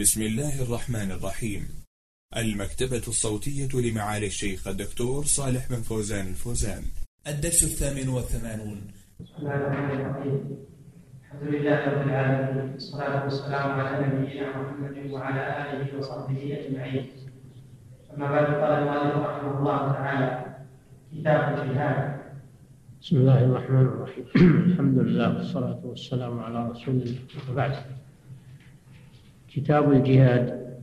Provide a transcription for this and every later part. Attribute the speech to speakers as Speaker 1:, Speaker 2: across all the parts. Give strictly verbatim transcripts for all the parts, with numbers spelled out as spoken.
Speaker 1: بسم الله الرحمن الرحيم. المكتبة الصوتية لمعالي الشيخ الدكتور صالح بن فوزان الفوزان. الدرس الثامن والثمانون.
Speaker 2: بسم الله الرحمن الرحيم. الحمد لله رب العالمين، والصلاة والسلام على نبينا محمد وعلى آله وصحبه أجمعين. أما بعد، قال المؤلف رحمه الله تعالى: كتاب الجهاد.
Speaker 3: بسم الله الرحمن الرحيم. الحمد لله والصلاة والسلام على رسول الله، وبعد. كتاب الجهاد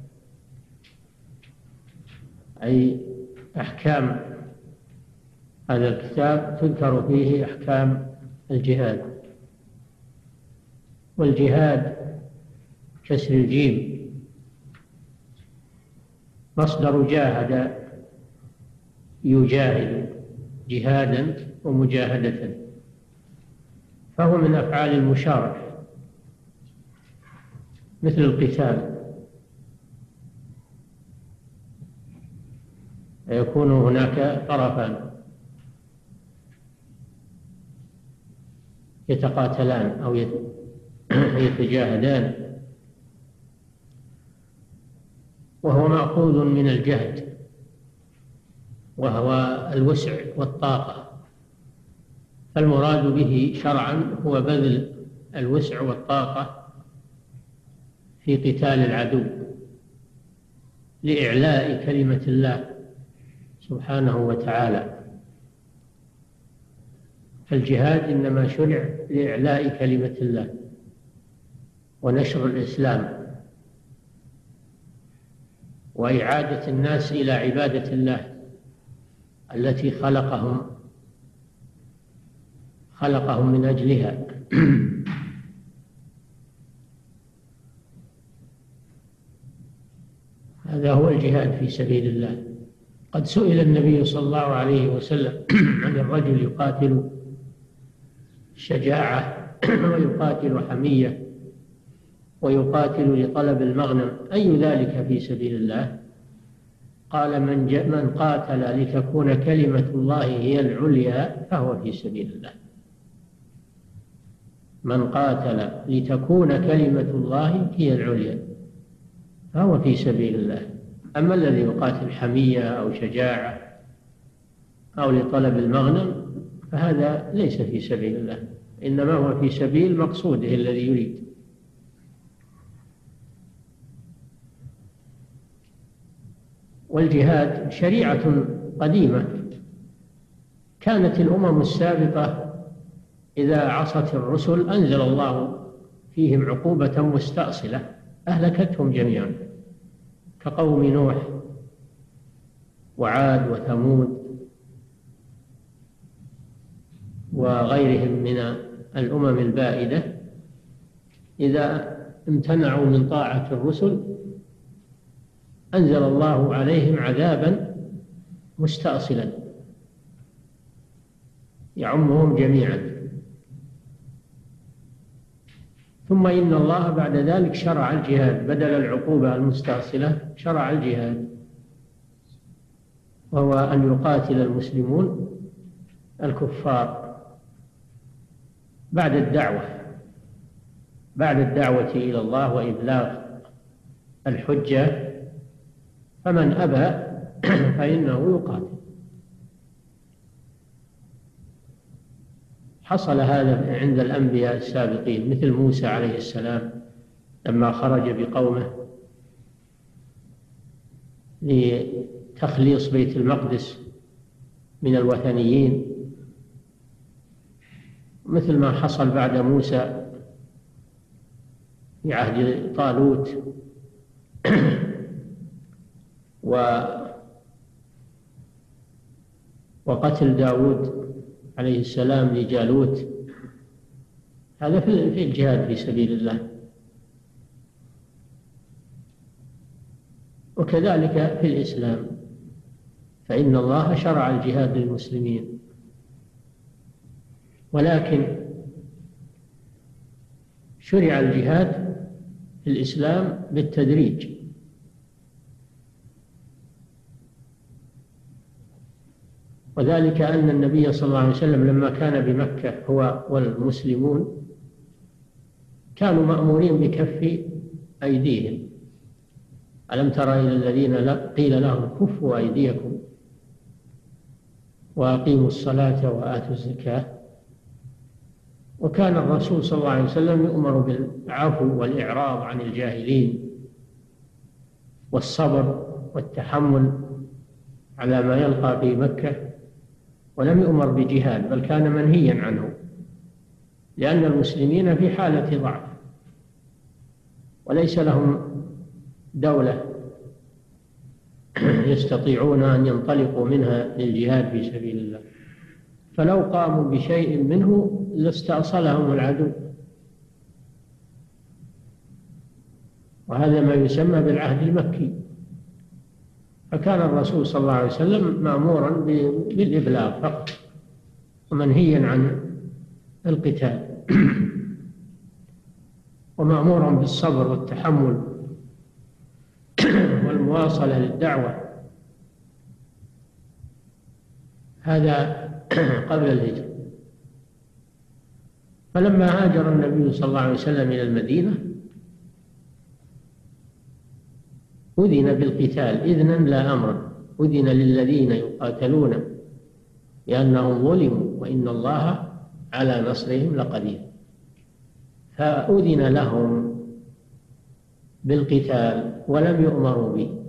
Speaker 3: أي أحكام هذا الكتاب، تذكر فيه أحكام الجهاد. والجهاد كسر الجيم، مصدر جاهد يجاهد جهادا ومجاهدة، فهو من أفعال المشاركة مثل القتال، يكون هناك طرفان يتقاتلان أو يتجاهدان، وهو مأخوذ من الجهد، وهو الوسع والطاقة. فالمراد به شرعا هو بذل الوسع والطاقة في قتال العدو لإعلاء كلمة الله سبحانه وتعالى. فالجهاد إنما شرع لإعلاء كلمة الله ونشر الإسلام وإعادة الناس إلى عبادة الله التي خلقهم خلقهم من أجلها. هذا هو الجهاد في سبيل الله. قد سئل النبي صلى الله عليه وسلم عن الرجل يقاتل شجاعة ويقاتل حمية ويقاتل لطلب المغنم، أي ذلك في سبيل الله؟ قال: من, من قاتل لتكون كلمة الله هي العليا فهو في سبيل الله. من قاتل لتكون كلمة الله هي العليا فهو في سبيل الله. أما الذي يقاتل حمية أو شجاعة أو لطلب المغنم فهذا ليس في سبيل الله، إنما هو في سبيل مقصوده الذي يريد. والجهاد شريعة قديمة، كانت الأمم السابقة إذا عصت الرسل أنزل الله فيهم عقوبة مستأصلة أهلكتهم جميعا، كقوم نوح وعاد وثمود وغيرهم من الأمم البائدة. إذا امتنعوا من طاعة الرسل أنزل الله عليهم عذابا مستأصلا يعمهم جميعا. ثم إن الله بعد ذلك شرع الجهاد، بدل العقوبة المستأصلة شرع الجهاد، وهو أن يقاتل المسلمون الكفار بعد الدعوة بعد الدعوة إلى الله وإبلاغ الحجة، فمن أبى فإنه يقاتل. حصل هذا عند الأنبياء السابقين، مثل موسى عليه السلام لما خرج بقومه لتخليص بيت المقدس من الوثنيين، مثل ما حصل بعد موسى في عهد طالوت و وقتل داود عليه السلام لجالوت. هذا في الجهاد في سبيل الله. وكذلك في الإسلام، فإن الله شرع الجهاد للمسلمين، ولكن شرع الجهاد في الإسلام بالتدريج. وذلك أن النبي صلى الله عليه وسلم لما كان بمكة هو والمسلمون كانوا مأمورين بكف أيديهم ألم تر إلى الذين قيل لهم كفوا أيديكم وأقيموا الصلاة وآتوا الزكاة. وكان الرسول صلى الله عليه وسلم يؤمر بالعفو والإعراض عن الجاهلين والصبر والتحمل على ما يلقى في مكة، ولم يؤمر بجهاد، بل كان منهيا عنه، لأن المسلمين في حالة ضعف وليس لهم دولة يستطيعون أن ينطلقوا منها للجهاد في سبيل الله، فلو قاموا بشيء منه لاستأصلهم العدو، وهذا ما يسمى بالعهد المكي. فكان الرسول صلى الله عليه وسلم مأمورا بالإبلاغ فقط ومنهيا عن القتال ومأمورا بالصبر والتحمل والمواصلة للدعوة. هذا قبل الهجرة. فلما هاجر النبي صلى الله عليه وسلم إلى المدينة أذن بالقتال إذنا لا أمرا، أذن للذين يقاتلون لأنهم ظلموا وإن الله على نصرهم لقدير، فأذن لهم بالقتال ولم يؤمروا به.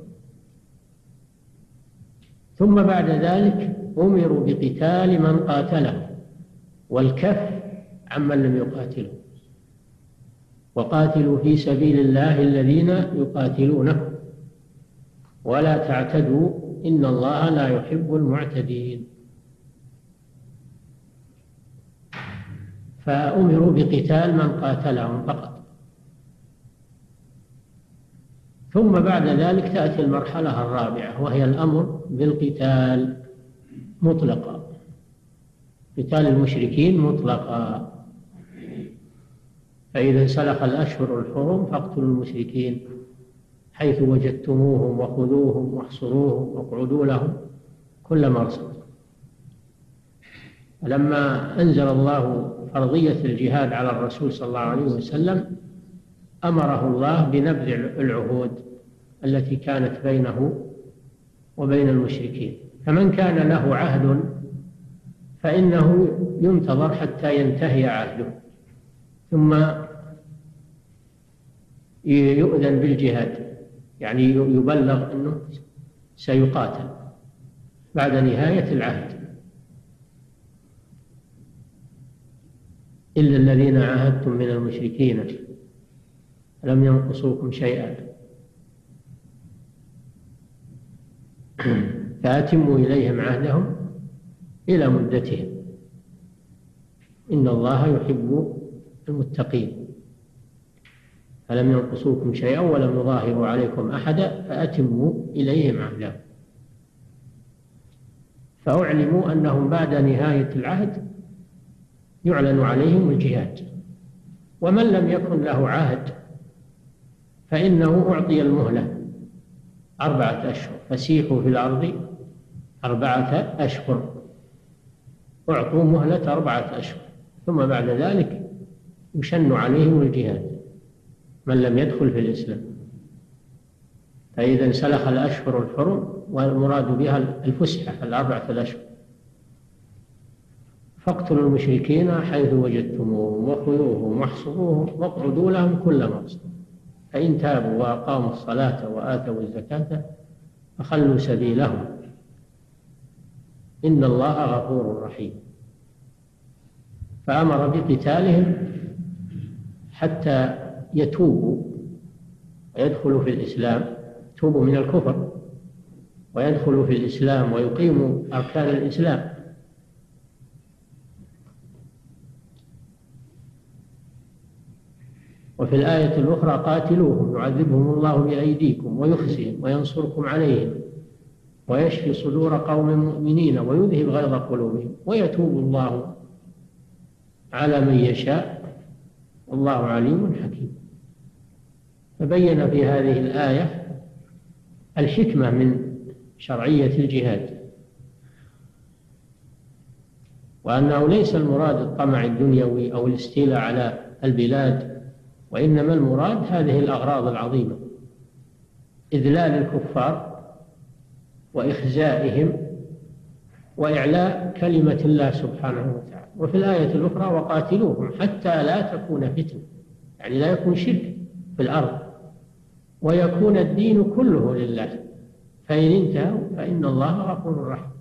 Speaker 3: ثم بعد ذلك أمروا بقتال من قاتله والكف عمن لم يقاتله، وقاتلوا في سبيل الله الذين يقاتلونكم ولا تعتدوا إن الله لا يحب المعتدين. فأمروا بقتال من قاتلهم فقط. ثم بعد ذلك تأتي المرحلة الرابعة وهي الأمر بالقتال مطلقا، قتال المشركين مطلقا. فإذا انسلخ الأشهر الحرم فاقتلوا المشركين حيث وجدتموهم وخذوهم واحصروهم واقعدوا لهم كل مرصد. لما أنزل الله فرضية الجهاد على الرسول صلى الله عليه وسلم أمره الله بنبذ العهود التي كانت بينه وبين المشركين، فمن كان له عهد فإنه ينتظر حتى ينتهي عهده ثم يؤذن بالجهاد، يعني يبلغ أنه سيقاتل بعد نهاية العهد، إلا الذين عاهدتم من المشركين لم ينقصوكم شيئا فأتموا إليهم عهدهم إلى مدتهم إن الله يحب المتقين. فلم ينقصوكم شيئا ولم يظاهروا عليكم أحدا فأتموا إليهم عهدهم. فأعلموا أنهم بعد نهاية العهد يعلن عليهم الجهاد. ومن لم يكن له عهد فإنه أعطي المهلة أربعة أشهر، فسيحوا في الأرض أربعة أشهر، أعطوا مهلة أربعة أشهر، ثم بعد ذلك يشن عليهم الجهاد من لم يدخل في الإسلام. فإذا انسلخ الأشهر الحرم والمراد بها الفسحة الأربعة الأشهر فاقتلوا المشركين حيث وجدتموهم وخذوهم واحصروهم واقعدوا لهم كل مرصد، فإن تابوا وأقاموا الصلاة وآتوا الزكاة فخلوا سبيلهم إن الله غفور رحيم. فأمر بقتالهم حتى يتوبوا ويدخلوا في الإسلام، يتوبوا من الكفر ويدخلوا في الإسلام ويقيموا أركان الإسلام. وفي الآية الأخرى قاتلوهم يعذبهم الله بأيديكم ويخزيهم وينصركم عليهم ويشفي صدور قوم مؤمنين ويذهب غيظ قلوبهم ويتوب الله على من يشاء والله عليم حكيم. فبين في هذه الآية الحكمة من شرعية الجهاد، وأنه ليس المراد الطمع الدنيوي أو الاستيلاء على البلاد، وإنما المراد هذه الأغراض العظيمة. إذلال الكفار وإخزائهم وإعلاء كلمة الله سبحانه وتعالى. وفي الآية الأخرى وقاتلوهم حتى لا تكون فتنة، يعني لا يكون شرك في الأرض ويكون الدين كله لله، فإن انتهوا فإن الله غفور رحيم.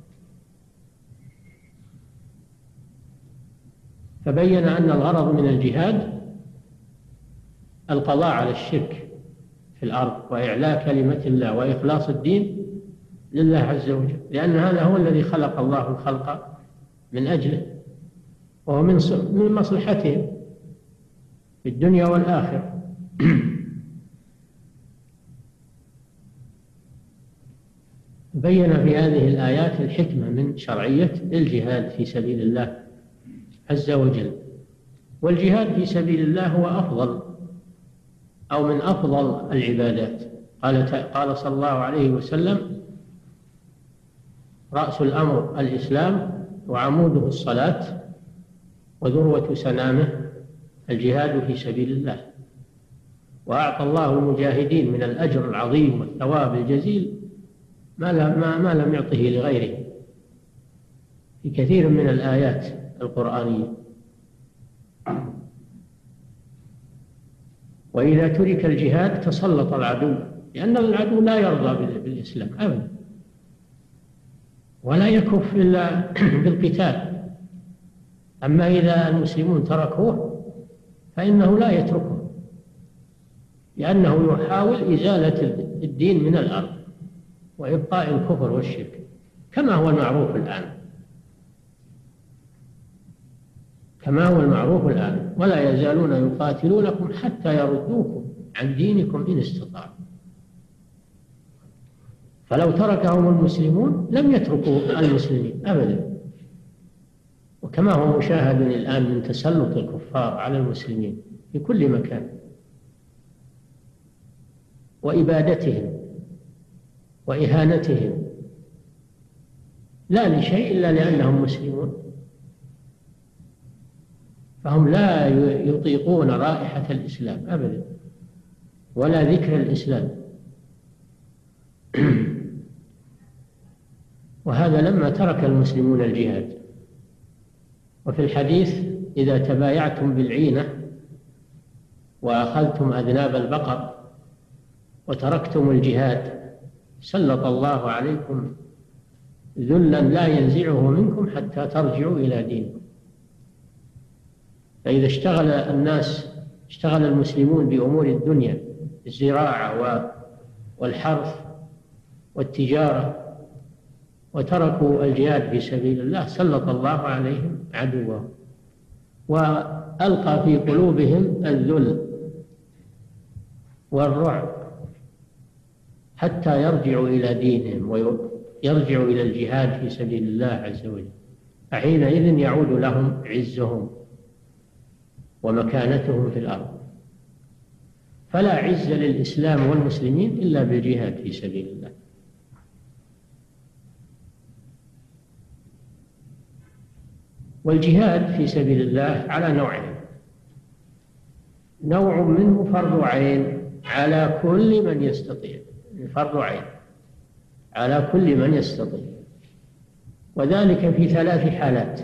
Speaker 3: فبين أن الغرض من الجهاد القضاء على الشرك في الأرض وإعلاء كلمة الله وإخلاص الدين لله عز وجل، لأن هذا هو الذي خلق الله الخلق من أجله، وهو من من مصلحتهم في الدنيا والآخرة. بين في هذه الآيات الحكمة من شرعية الجهاد في سبيل الله عز وجل. والجهاد في سبيل الله هو أفضل أو من أفضل العبادات. قال قال صلى الله عليه وسلم: رأس الأمر الإسلام وعموده الصلاة وذروة سنامه الجهاد في سبيل الله. وأعطى الله المجاهدين من الأجر العظيم والثواب الجزيل ما, ما, ما لم يعطه لغيره في كثير من الآيات القرآنية. وإذا ترك الجهاد تسلط العدو، لأن العدو لا يرضى بالإسلام أبدا ولا يكف إلا بالقتال. أما إذا المسلمون تركوه فإنه لا يتركه، لأنه يحاول إزالة الدين من الأرض وإبقاء الكفر والشرك كما هو المعروف الآن كما هو المعروف الآن ولا يزالون يقاتلونكم حتى يردوكم عن دينكم إن استطاعوا. فلو تركهم المسلمون لم يتركوا المسلمين أبدا، وكما هو مشاهد الآن من تسلط الكفار على المسلمين في كل مكان وإبادتهم وإهانتهم، لا لشيء إلا لأنهم مسلمون، فهم لا يطيقون رائحة الإسلام أبدا ولا ذكر الإسلام. وهذا لما ترك المسلمون الجهاد. وفي الحديث: إذا تبايعتم بالعينة وأخذتم أذناب البقر وتركتم الجهاد سلط الله عليكم ذلا لا ينزعه منكم حتى ترجعوا إلى دينكم. فإذا اشتغل الناس اشتغل المسلمون بأمور الدنيا، الزراعة والحرث والتجارة، وتركوا الجهاد في سبيل الله سلط الله عليهم عدوه وألقى في قلوبهم الذل والرعب حتى يرجعوا إلى دينهم ويرجعوا إلى الجهاد في سبيل الله عز وجل، فحينئذ يعود لهم عزهم ومكانتهم في الأرض. فلا عز للإسلام والمسلمين إلا بالجهاد في سبيل الله. والجهاد في سبيل الله على نوعين: نوع منه فرض عين على كل من يستطيع، فرض عين على كل من يستطيع، وذلك في ثلاث حالات.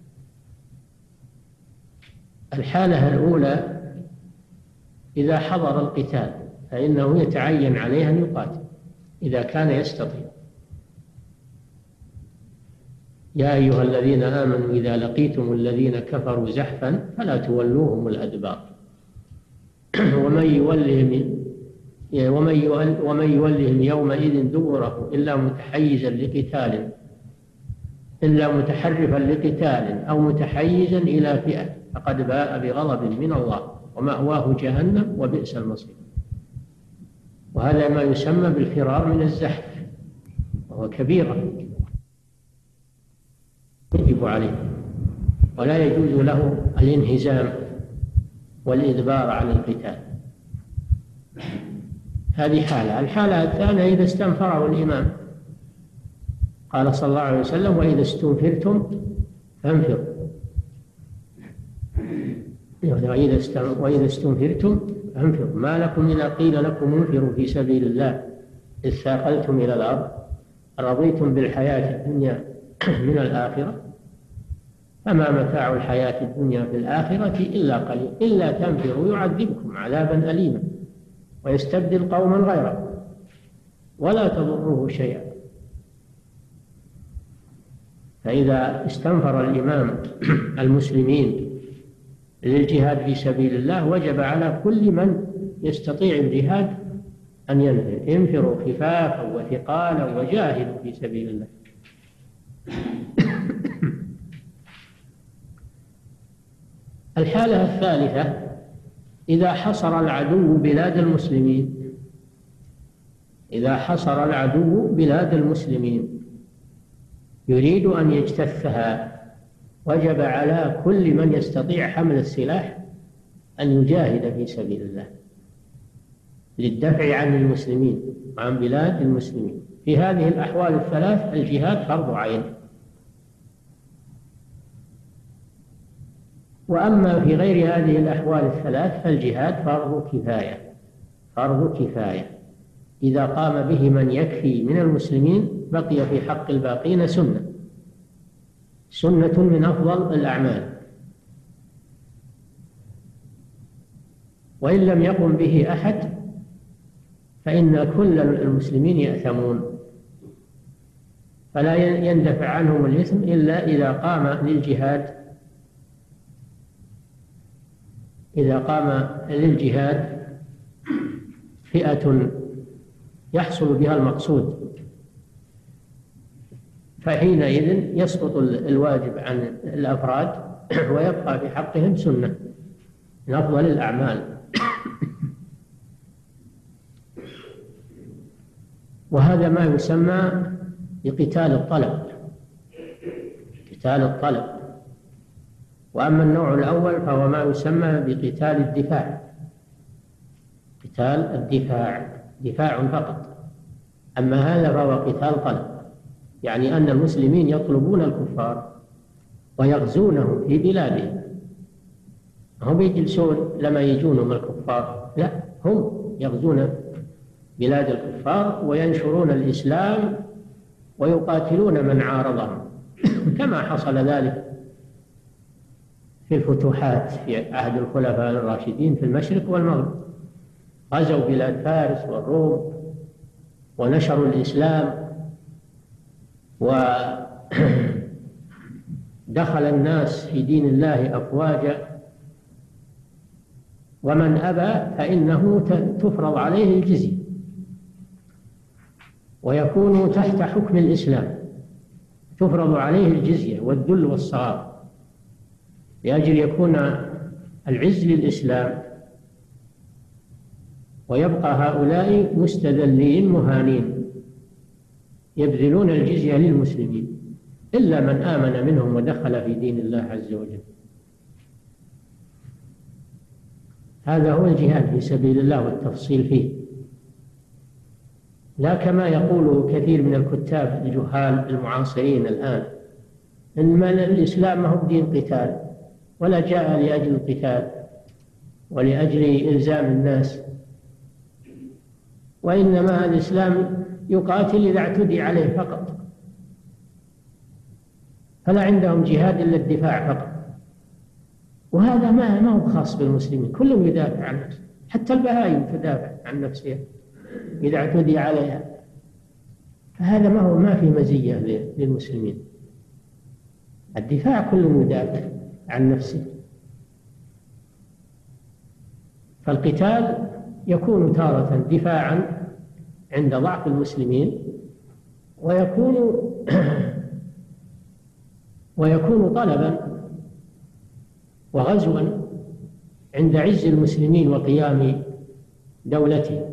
Speaker 3: الحالة الأولى: إذا حضر القتال فإنه يتعين عليه أن يقاتل إذا كان يستطيع. يا أيها الذين آمنوا إذا لقيتم الذين كفروا زحفا فلا تولوهم الأدبار ومن يولهم ومن يولهم يومئذ دبره إلا متحيزا لقتال إلا متحرفا لقتال أو متحيزا إلى فئة فقد باء بغضب من الله ومأواه جهنم وبئس المصير. وهذا ما يسمى بالفرار من الزحف، وهو كبيرة يجب عليه، ولا يجوز له الانهزام والإدبار عن القتال. هذه حالة. الحالة الثانية: إذا استنفره الإمام، قال صلى الله عليه وسلم: وإذا استنفرتم فانفروا. وإذا استنفرتم فانفروا، ما لكم إذا قيل لكم انفروا في سبيل الله إذ ثاقلتم إلى الأرض رضيتم بالحياة الدنيا من الآخرة فما متاع الحياة الدنيا في الآخرة إلا قليل إلا تنفروا يعذبكم عذابا أليما ويستبدل قوما غيركم ولا تضروه شيئا. فإذا استنفر الإمام المسلمين للجهاد في سبيل الله وجب على كل من يستطيع الجهاد أن ينفر. انفروا خفافا وثقالا وجاهدوا في سبيل الله. الحالة الثالثة إذا حصر العدو بلاد المسلمين إذا حصر العدو بلاد المسلمين يريد أن يجتثها وجب على كل من يستطيع حمل السلاح أن يجاهد في سبيل الله للدفع عن المسلمين عن بلاد المسلمين. في هذه الأحوال الثلاث الجهاد فرض عين. وأما في غير هذه الأحوال الثلاث فالجهاد فرض كفاية فرض كفاية إذا قام به من يكفي من المسلمين بقي في حق الباقين سنة سنة من أفضل الأعمال. وإن لم يقم به أحد فإن كل المسلمين يأثمون فلا يندفع عنهم الإثم إلا إذا قام للجهاد إذا قام للجهاد فئة يحصل بها المقصود فحينئذ يسقط الواجب عن الأفراد ويبقى في حقهم سنة من أفضل الأعمال. وهذا ما يسمى بقتال الطلب قتال الطلب. وأما النوع الأول فهو ما يسمى بقتال الدفاع قتال الدفاع دفاع فقط. أما هذا فهو قتال طلب يعني أن المسلمين يطلبون الكفار ويغزونهم في بلادهم. هم يجلسون لما يجونهم الكفار لا هم يغزون بلاد الكفار وينشرون الإسلام ويقاتلون من عارضهم كما حصل ذلك في الفتوحات في عهد الخلفاء الراشدين في المشرق والمغرب. غزوا بلاد فارس والروم ونشروا الإسلام ودخل الناس في دين الله أفواجا ومن أبى فإنه تفرض عليه الجزية ويكون تحت حكم الإسلام تفرض عليه الجزية والذل والصغار لأجل يكون العز للإسلام ويبقى هؤلاء مستذلين مهانين يبذلون الجزية للمسلمين إلا من آمن منهم ودخل في دين الله عز وجل. هذا هو الجهاد في سبيل الله والتفصيل فيه، لا كما يقول كثير من الكتاب الجهال المعاصرين الآن إن الإسلام ما هو دين قتال ولا جاء لأجل القتال ولأجل إلزام الناس، وإنما الإسلام يقاتل إذا اعتدي عليه فقط، فلا عندهم جهاد إلا الدفاع فقط. وهذا ما ما هو خاص بالمسلمين، كلهم يدافع عن نفسه، حتى البهائم تدافع عن نفسها إذا اعتدي عليها، فهذا ما هو ما في مزية للمسلمين. الدفاع كله يدافع عن نفسه. فالقتال يكون تارة دفاعا عند ضعف المسلمين، ويكون ويكون طلبا وغزوا عند عز المسلمين وقيام دولته،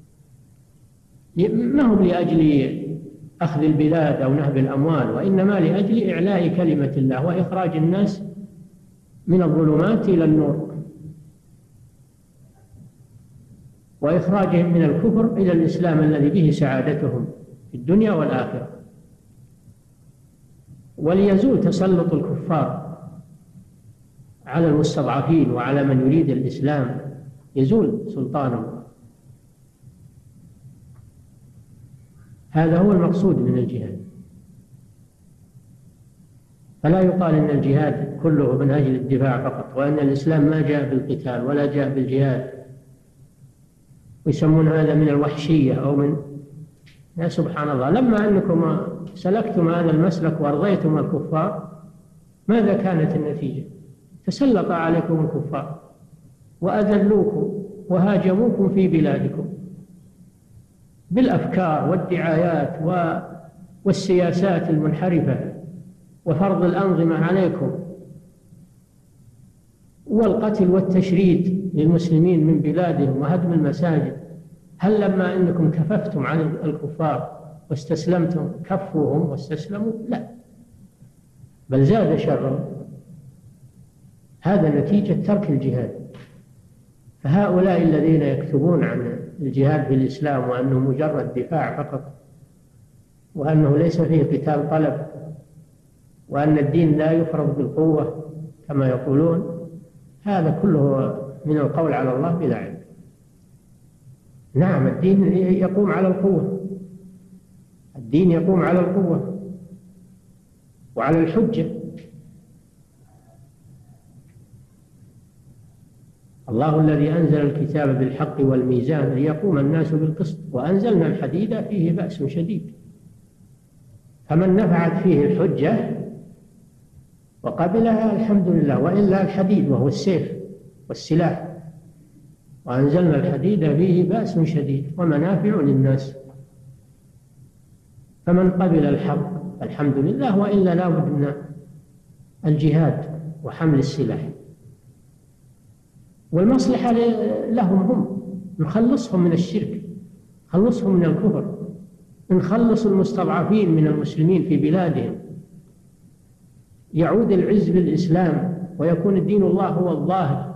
Speaker 3: ما هم لأجل أخذ البلاد أو نهب الأموال، وإنما لأجل إعلاء كلمة الله وإخراج الناس من الظلمات إلى النور، وإخراجهم من الكفر إلى الإسلام الذي به سعادتهم في الدنيا والآخرة، وليزول تسلط الكفار على المستضعفين وعلى من يريد الإسلام، يزول سلطانهم. هذا هو المقصود من الجهاد. فلا يقال إن الجهاد كله من أجل الدفاع فقط، وأن الإسلام ما جاء بالقتال ولا جاء بالجهاد، ويسمون هذا من الوحشية أو من، يا سبحان الله، لما أنكم سلكتم هذا المسلك وأرضيتم الكفار ماذا كانت النتيجة؟ تسلط عليكم الكفار وأذلوكم وهاجموكم في بلادكم بالأفكار والدعايات والسياسات المنحرفة وفرض الأنظمة عليكم والقتل والتشريد للمسلمين من بلادهم وهدم المساجد. هل لما أنكم كففتم عن الكفار واستسلمتم كفوهم واستسلموا؟ لا، بل زاد شرهم. هذا نتيجة ترك الجهاد. فهؤلاء الذين يكتبون عن الجهاد في الإسلام وأنه مجرد دفاع فقط، وأنه ليس فيه قتال طلب، وأن الدين لا يفرض بالقوة كما يقولون، هذا كله من القول على الله بلا علم. نعم، الدين يقوم على القوة، الدين يقوم على القوة وعلى الحجة. الله الذي أنزل الكتاب بالحق والميزان ليقوم الناس بالقسط، وأنزلنا الحديد فيه بأس شديد. فمن نفعت فيه الحجة وقبلها الحمد لله، وإلا الحديد وهو السيف والسلاح. وأنزلنا الحديد فيه بأس شديد ومنافع للناس. فمن قبل الحق الحمد لله، وإلا لا بد من الجهاد وحمل السلاح. والمصلحة لهم هم، نخلصهم من الشرك، نخلصهم من الكفر، نخلص المستضعفين من المسلمين في بلادهم، يعود العز بالإسلام ويكون الدين الله هو الظاهر،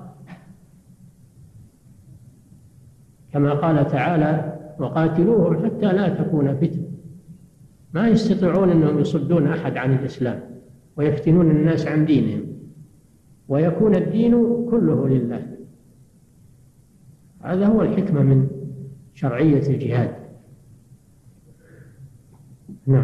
Speaker 3: كما قال تعالى: وقاتلوهم حتى لا تكون فتنة. ما يستطيعون أنهم يصدون أحد عن الإسلام ويفتنون الناس عن دينهم، ويكون الدين كله لله. هذا هو الحكمة من شرعية الجهاد. نعم.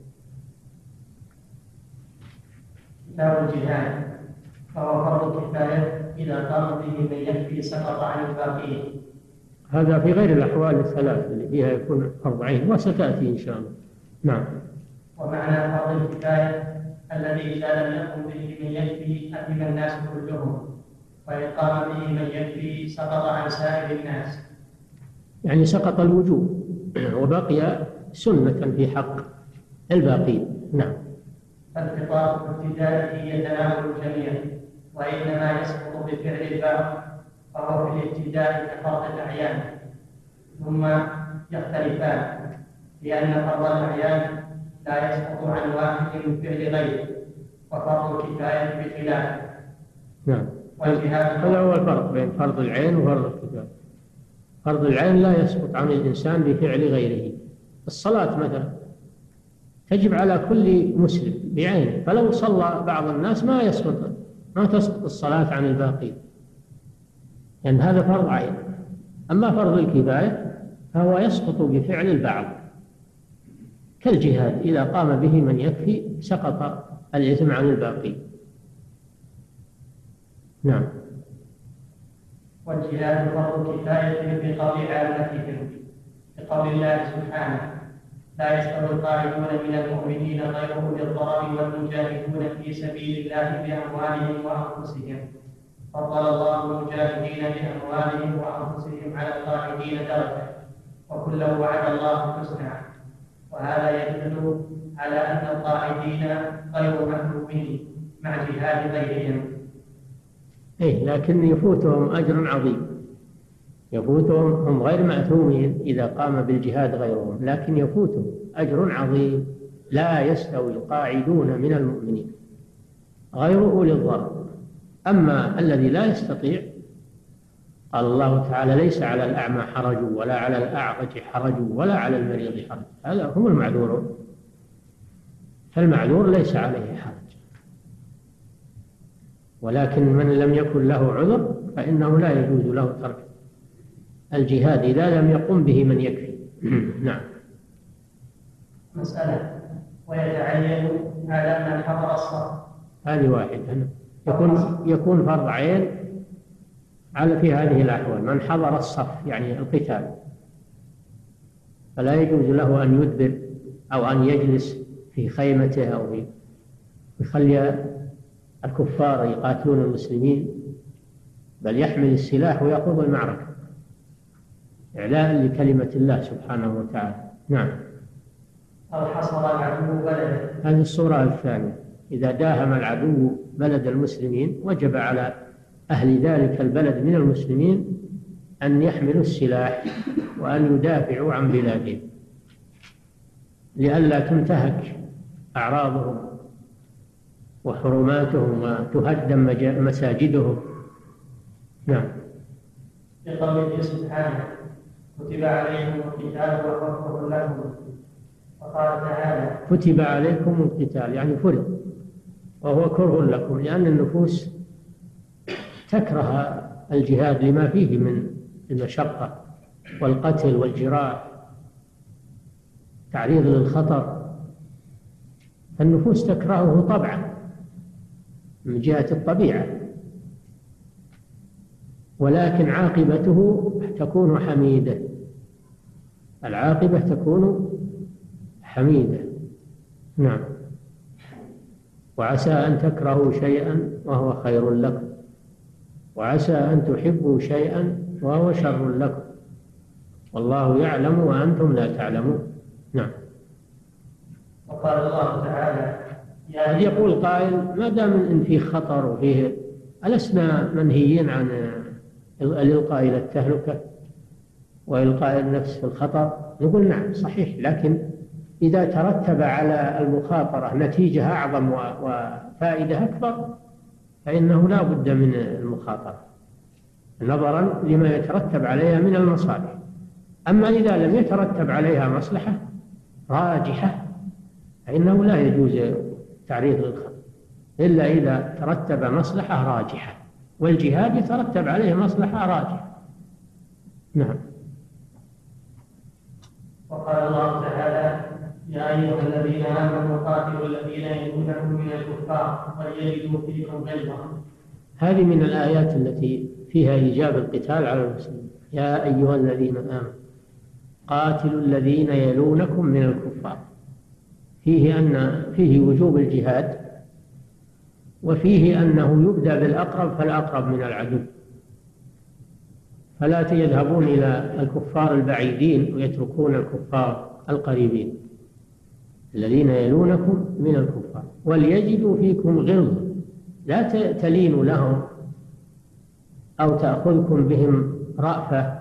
Speaker 2: كتاب الجهاد فهو فرض كفاية إذا قام به من يكفي سقط عن الباقين.
Speaker 3: هذا في غير الأحوال الثلاث اللي فيها يكون فرض عين، وستأتي إن شاء الله. نعم.
Speaker 2: ومعنى فرض الكفاية الذي إذا لم يقم به من يكفي أثم الناس كلهم، وإن قام به من يكفي سقط عن سائر الناس.
Speaker 3: يعني سقط الوجوب وبقي سنة في حق الباقين. نعم.
Speaker 2: فالخطاب ابتدائه يتناول الجميع، وإنما يسقط بفعل الباب، فهو في الابتداء كفرض الأعيان، ثم يختلفان، لأن فرض الأعيان لا يسقط عن واحد من فعل غيره، وفرض الكفاية بخلاف.
Speaker 3: نعم. هذا هو الفرق بين فرض العين وفرض الكفاية. فرض العين لا يسقط عن الإنسان بفعل غيره. الصلاة مثلا تجب على كل مسلم بعينه، فلو صلى بعض الناس ما يسقط ما تسقط الصلاة عن الباقين، لأن يعني هذا فرض عين. أما فرض الكفاية فهو يسقط بفعل البعض، كالجهاد إذا قام به من يكفي سقط الإثم عن الباقين. نعم.
Speaker 2: والجهاد فرض كفاية في قول عامتهم، بقول الله سبحانه: لا يستوي القاعدون من المؤمنين غير أولي الضرر والمجاهدون في سبيل الله بأموالهم وأنفسهم. فضل الله المجاهدين بأموالهم وأنفسهم على القاعدين درجة، وكلا وعد الله الحسنى. وهذا يدل على أن القاعدين غير محرومين مع جهاد غيرهم.
Speaker 3: إيه، لكن يفوتهم أجر عظيم، يفوتهم، هم غير مأثومين إذا قام بالجهاد غيرهم، لكن يفوتهم أجر عظيم. لا يستوي القاعدون من المؤمنين غير أولي الضرر. أما الذي لا يستطيع، قال الله تعالى: ليس على الأعمى حرج ولا على الأعرج حرج ولا على المريض حرج. هذا هم المعذورون، فالمعذور ليس عليه حرج. ولكن من لم يكن له عذر فإنه لا يجوز له ترك الجهاد إذا لم يقم به من يكفي. نعم.
Speaker 2: مسألة ويتعين على من حضر الصف.
Speaker 3: هذه واحدة. يكون يكون فرض عين على في هذه الأحوال: من حضر الصف يعني القتال، فلا يجوز له أن يدبر أو أن يجلس في خيمته أو يخلي الكفار يقاتلون المسلمين، بل يحمل السلاح ويخوض المعركة إعلاء لكلمة الله سبحانه وتعالى. نعم.
Speaker 2: أو حصر العدو بلده.
Speaker 3: هذه الصورة الثانية: إذا داهم العدو بلد المسلمين وجب على أهل ذلك البلد من المسلمين أن يحملوا السلاح وأن يدافعوا عن بلادهم لئلا تنتهك أعراضهم وحرماتهم وتهدم مساجدهم. نعم.
Speaker 2: لقوله سبحانه: كتب عليكم القتال وهو كره لكم. وقال تعالى:
Speaker 3: كتب عليكم القتال يعني فرض، وهو كره لكم، لأن النفوس تكره الجهاد لما فيه من المشقة والقتل والجراح، تعريض للخطر، النفوس تكرهه طبعا من جهة الطبيعة، ولكن عاقبته تكون حميدة، العاقبة تكون حميدة. نعم. وعسى أن تكرهوا شيئا وهو خير لكم، وعسى أن تحبوا شيئا وهو شر لكم، والله يعلم وأنتم لا تعلمون. نعم.
Speaker 2: وقال الله تعالى:
Speaker 3: قد يقول قائل: ما دام إن فيه خطر وفيه، ألسنا منهيين عن الإلقاء إلى التهلكة وإلقاء النفس في الخطر؟ نقول نعم صحيح، لكن إذا ترتب على المخاطرة نتيجة أعظم وفائدة أكبر فإنه لا بد من المخاطرة نظرا لما يترتب عليها من المصالح. أما إذا لم يترتب عليها مصلحة راجحة فإنه لا يجوز تعريض للخطر إلا إذا ترتب مصلحة راجحة، والجهاد يترتب عليه مصلحة راجحة. نعم.
Speaker 2: وقال الله تعالى: يا أيها الذين آمنوا قاتلوا الذين يلونكم من الكفار وليجدوا فيكم غلظة.
Speaker 3: هذه من الآيات التي فيها إيجاب القتال على المسلمين. يا أيها الذين آمنوا قاتلوا الذين يلونكم من الكفار، فيه أن فيه وجوب الجهاد، وفيه أنه يبدأ بالأقرب فالأقرب من العدو، فلا يذهبون إلى الكفار البعيدين ويتركون الكفار القريبين. الذين يلونكم من الكفار وليجدوا فيكم غلظة، لا تلينوا لهم أو تأخذكم بهم رأفة،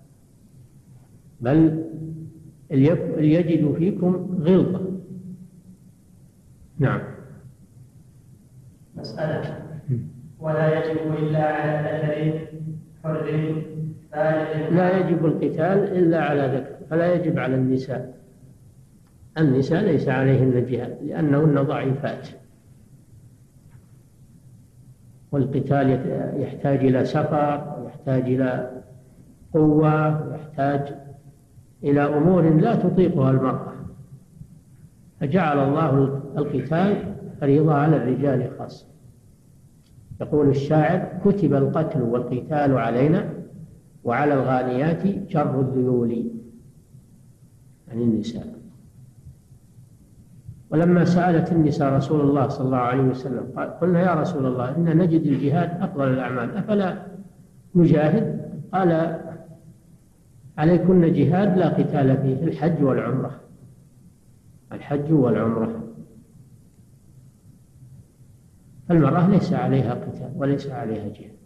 Speaker 3: بل ليجدوا فيكم غلظة. نعم.
Speaker 2: مسألة: ولا يجب إلا على ذكر حر بالغ.
Speaker 3: لا يجب القتال إلا على ذكر، فلا يجب على النساء. النساء ليس عليهن الجهاد لأنهن ضعيفات، والقتال يحتاج إلى سفر ويحتاج إلى قوة ويحتاج إلى أمور لا تطيقها المرأة، فجعل الله القتال فريضة على الرجال خاصة. يقول الشاعر: كتب القتل والقتال علينا وعلى الغانيات جر الذيول، عن النساء. ولما سألت النساء رسول الله صلى الله عليه وسلم قلنا: يا رسول الله، إن نجد الجهاد أفضل الأعمال، أفلا نجاهد؟ قال: عليكن جهاد لا قتال فيه، الحج والعمرة، الحج والعمرة. المرأة ليس عليها قتال وليس عليها جهاد،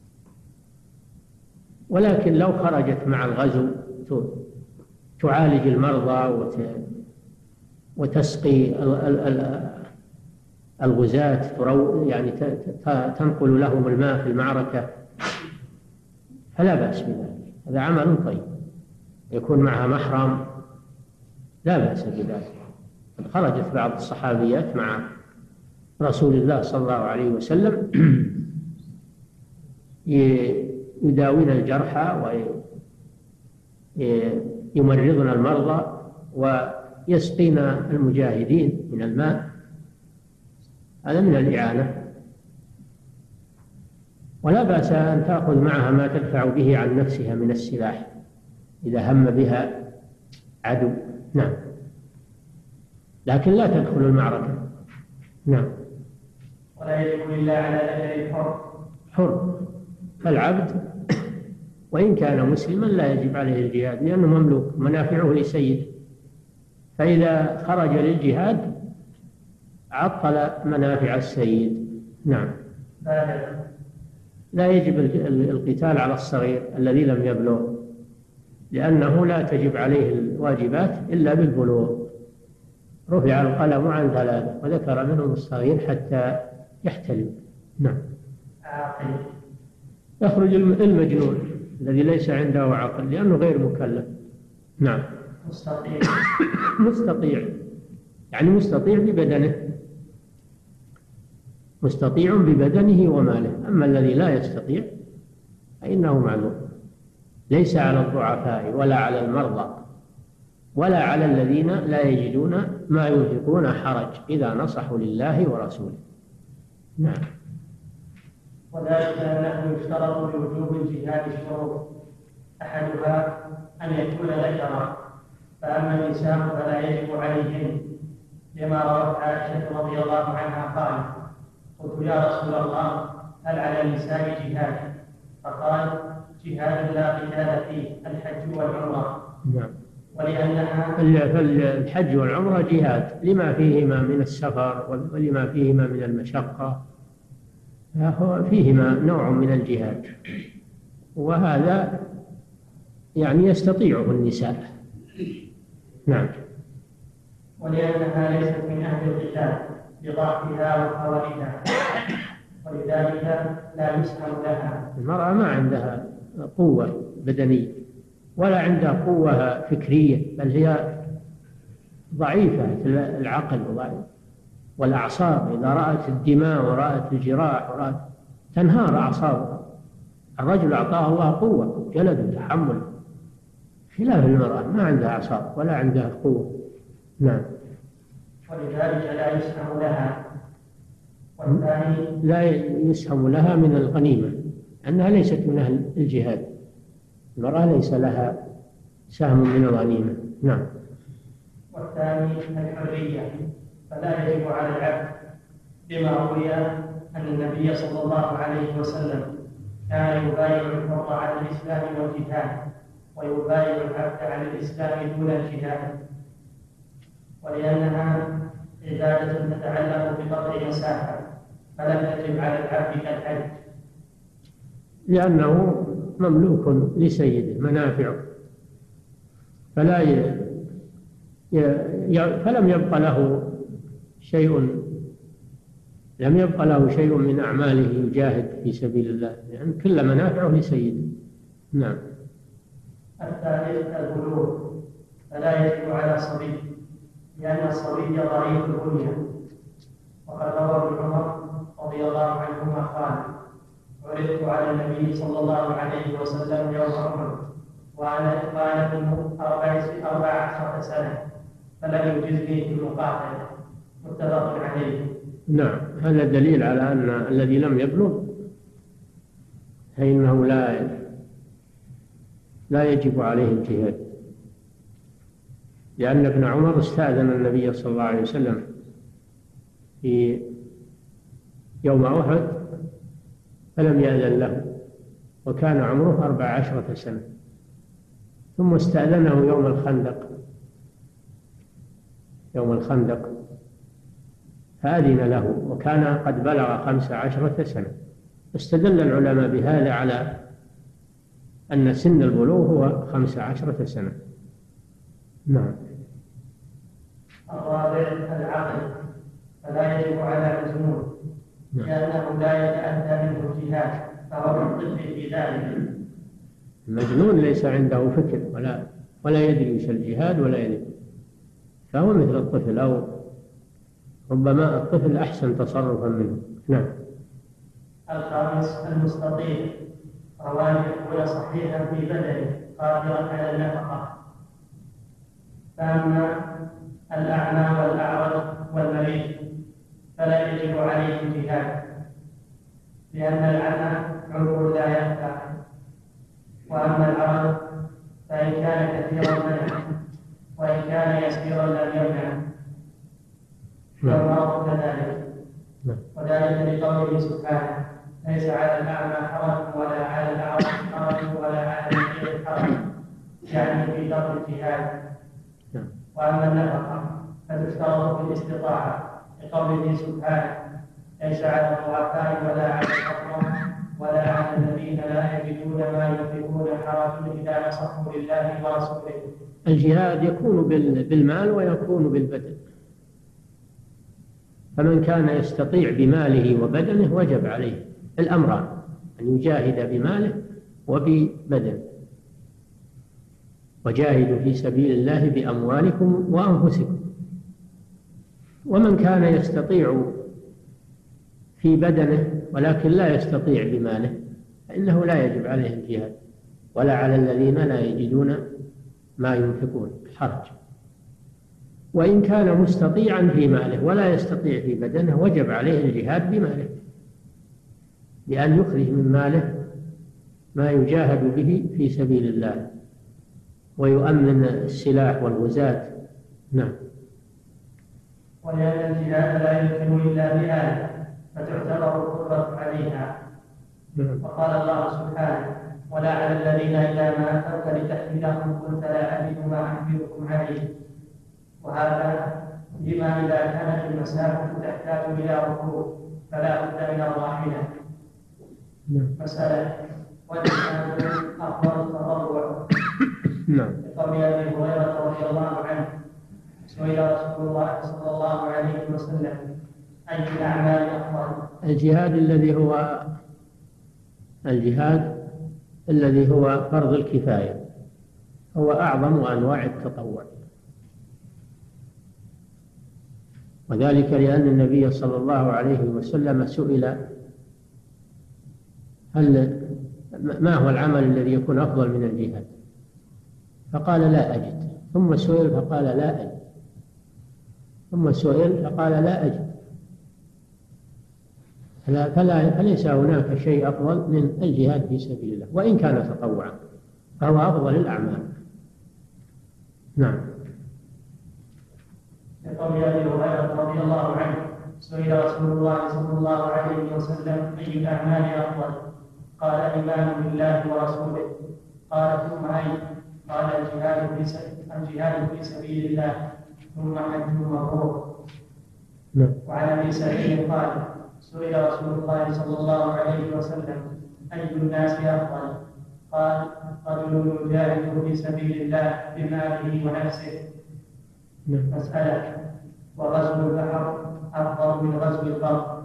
Speaker 3: ولكن لو خرجت مع الغزو تعالج المرضى وتسقي الغزاة، يعني تنقل لهم الماء في المعركة، فلا بأس بذلك، هذا عمل طيب. يكون معها محرم لا بأس بذلك. خرجت بعض الصحابيات مع رسول الله صلى الله عليه وسلم يداوين الجرحى ويمرضن المرضى ويسقينا المجاهدين من الماء، هذا من الإعانة. ولا بأس أن تأخذ معها ما تدفع به عن نفسها من السلاح إذا هم بها عدو، نعم، لكن لا تدخل المعركة. نعم.
Speaker 2: ولا يجب إلا على ذكر الحر
Speaker 3: حر، فالعبد وإن كان مسلما لا يجب عليه الجهاد لأنه مملوك، منافعه لسيده، فإذا خرج للجهاد عطل منافع السيد. نعم. لا يجب القتال على الصغير الذي لم يبلغ، لأنه لا تجب عليه الواجبات إلا بالبلوغ. رفع القلم عن ثلاثة وذكر منهم الصغير حتى يحتلم. نعم. يخرج المجنون الذي ليس عنده عقل لأنه غير مكلف. نعم.
Speaker 2: مستطيع
Speaker 3: مستطيع يعني مستطيع ببدنه، مستطيع ببدنه وماله. أما الذي لا يستطيع فإنه معذور. ليس على الضعفاء ولا على المرضى ولا على الذين لا يجدون ما ينفقون حرج إذا نصحوا لله ورسوله. نعم.
Speaker 2: وذلك أنه يشترط لوجوب الجهاد شروط، أحدها أن يكون ذكرا، فأما النساء فلا يجب عليهن، لما روت عائشة رضي الله عنها قال: قلت يا رسول الله هل على النساء جهاد؟ فقال: جهاد لا قتال فيه، الحج والعمرة.
Speaker 3: نعم.
Speaker 2: ولأنها
Speaker 3: الحج والعمرة جهاد لما فيهما من السفر ولما فيهما من المشقة، فهو فيهما نوع من الجهاد، وهذا يعني يستطيعه النساء. نعم.
Speaker 2: ولأنها ليست من أهل القتال بضعفها وقوتها، ولذلك لا يسهم لها.
Speaker 3: المرأة ما عندها قوة بدنية ولا عندها قوة فكرية، بل هي ضعيفة في العقل والأعصاب. إذا رأت الدماء ورأت الجراح ورأت تنهار أعصابها. الرجل أعطاه الله قوة جلد وتحمل، خلاف المرأة ما عندها أعصاب ولا عندها قوة. نعم.
Speaker 2: ولذلك لا يسهم لها. والثاني
Speaker 3: لا يسهم لها من الغنيمة أنها ليست من أهل الجهاد. المرأة ليس لها سهم من الغنيمة. نعم.
Speaker 2: والثاني الحرية، فلا يجب على العبد، بما روي أن النبي صلى الله عليه وسلم كان يبايع الحر على الإسلام والجهاد، ويبايع العبد على الإسلام دون الجهاد. ولأنها عبادة تتعلق بقدر مساحة، فلم تجب على العبد كالحج،
Speaker 3: لأنه مملوك لسيده منافعه، فلا ي... ي... فلم يبقى له شيء لم يبقى له شيء من أعماله يجاهد في سبيل الله، لأن يعني كل منافعه لسيده. نعم.
Speaker 2: الثالث البلوغ، فلا يجب على صبي، لأن الصبي ضعيف البنية. وقد روى ابن عمر رضي الله عنهما قال: عرضت على النبي صلى الله عليه وسلم يوم أحد وأنا وأنا ابن أربع عشرة سنة، فلم يجزني في المقاتلة. متفق عليه.
Speaker 3: نعم. هذا دليل على أن الذي لم يبلغ فإنه لا لا يجب عليه الجهاد، لأن ابن عمر استأذن النبي صلى الله عليه وسلم في يوم أحد فلم يأذن له، وكان عمره أربع عشرة سنة، ثم استأذنه يوم الخندق يوم الخندق فأذن له وكان قد بلغ خمس عشرة سنة. استدل العلماء بهذا على أن سن البلوغ هو خمس عشرة سنة. نعم.
Speaker 2: الرابع العقل، فلا يجب على مجنون، لأنه لا يتأتى منه الجهاد، فهو كالطفل في ذلك.
Speaker 3: المجنون ليس عنده فكر ولا ولا يدري وش الجهاد ولا يدري، فهو مثل الطفل، أو ربما الطفل أحسن تصرفا منه. نعم.
Speaker 2: الخامس المستطيع، رواه يكون صحيحا في بدنه قادرا على النفقة. فأما الأعمى والأعرج والمريض فلا يجب عليه الجهاد، لأن العمى عذر لا يخفى، وأما العرج فإن كان كثيرا منع، وإن كان يسيرا لم يمنع، والمرض كذلك. وذلك لقوله سبحانه: ليس على الأعمى حرج ولا على الأعرج حرج ولا على المريض حرج، يعني في ترك الجهاد. وأما النفقة فتشترط في الاستطاعة لقوله سبحانه: ليس على الضعفاء ولا على الأطراف ولا على الذين لا يجدون ما ينفقون حرج إذا نصحوا لله ورسوله.
Speaker 3: الجهاد يكون بالمال ويكون بالبدن، فمن كان يستطيع بماله وبدنه وجب عليه الأمران، أن يجاهد بماله وببدنه. وجاهدوا في سبيل الله بأموالكم وأنفسكم. ومن كان يستطيع في بدنه ولكن لا يستطيع بماله فإنه لا يجب عليه الجهاد، ولا على الذين لا يجدون ما ينفقون حرج. وإن كان مستطيعا في ماله ولا يستطيع في بدنه وجب عليه الجهاد بماله، بأن يخرج من ماله ما يجاهد به في سبيل الله ويؤمن السلاح والغزاة. نعم.
Speaker 2: ولأن الجهاد لا يمكن إلا بآلة فتعتبر القدرة عليها. وقال الله سبحانه: ولا على الذين إذا ما أتوك لتحملهم قلت لا أجد ما أحملكم عليه. وهذا لما إذا كانت المسافة تحتاج إلى ركوب فلا بد من الراحلة. مسألة: والجهاد أفضل التطوع. لقول أبي هريرة رضي الله عنه: سئل رسول الله صلى الله عليه وسلم: أي الأعمال أفضل؟
Speaker 3: الجهاد الذي هو الجهاد الذي هو فرض الكفاية هو أعظم أنواع التطوع، وذلك لأن النبي صلى الله عليه وسلم سئل: هل ما هو العمل الذي يكون أفضل من الجهاد؟ فقال: لا أجد. ثم سئل فقال: لا أجد. ثم سئل فقال: لا أجد. فلا فلا فليس هناك شيء أفضل من الجهاد في سبيل الله، وإن كان تطوعا فهو أفضل الأعمال. نعم.
Speaker 2: لقول أبي هريرة رضي الله عنه: سئل رسول الله صلى الله عليه وسلم: أي الأعمال أفضل؟ قال: الإيمان بالله ورسوله. قال: ثم أي؟ قال: الجهاد في الجهاد في سبيل الله، ثم حج مبرور. وعن أبي سعيد قال: سئل رسول الله صلى الله عليه وسلم: أي الناس أفضل؟ قال: رجل يجاهد في سبيل الله بماله ونفسه. مسألة: وغزو البحر أفضل من غزو البر.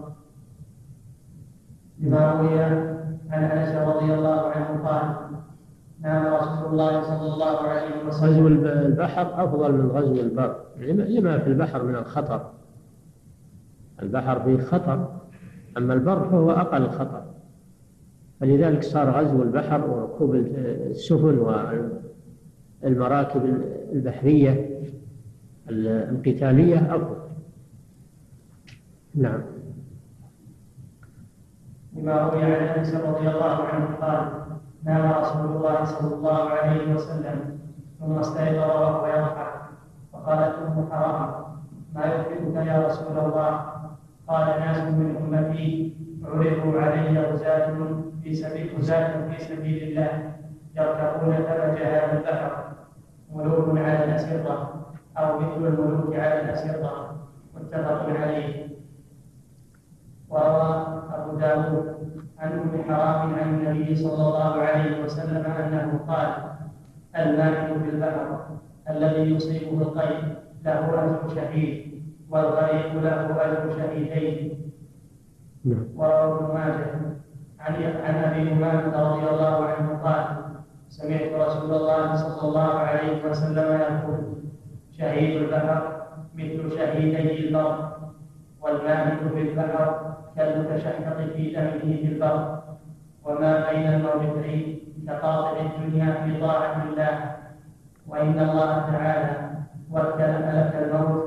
Speaker 2: لما روي عن أنس رضي الله عنه قال: نام رسول الله صلى الله عليه وسلم.
Speaker 3: غزو البحر أفضل من غزو البر لما في البحر من الخطر. البحر فيه خطر، أما البر فهو أقل خطر، فلذلك صار غزو البحر وركوب السفن والمراكب البحرية القتالية أفضل. نعم.
Speaker 2: لما روي عن أنس رضي الله عنه قال: نام رسول الله صلى الله عليه وسلم ثم استيقظ وهو يضحك، فقالت أم حرام: ما يضحكك يا رسول الله؟ قال: ناس من أمتي عرضوا علي غزاة في سبيل غزاة في سبيل الله يركبون ثلج هذا البحر، ملوك على الأسرة أو مثل الملوك على الأسرة. متفق عليه. وروى أبو داود عن أم حرام عن النبي صلى الله عليه وسلم أنه قال: الماهر في البحر الذي يصيبه القيد له أجر شهيد، والغريق له أجر شهيدين. وروى ابن ماجه عن أبي أمامة رضي الله عنه قال: سمعت رسول الله صلى الله عليه وسلم يقول: شهيد البحر مثل شهيدي البر، والماهر في البحر كالمتشحط في دمه في البر، وما بين الموجودين كقاطع الدنيا في طاعة الله. وإن الله تعالى وكل ملك الموت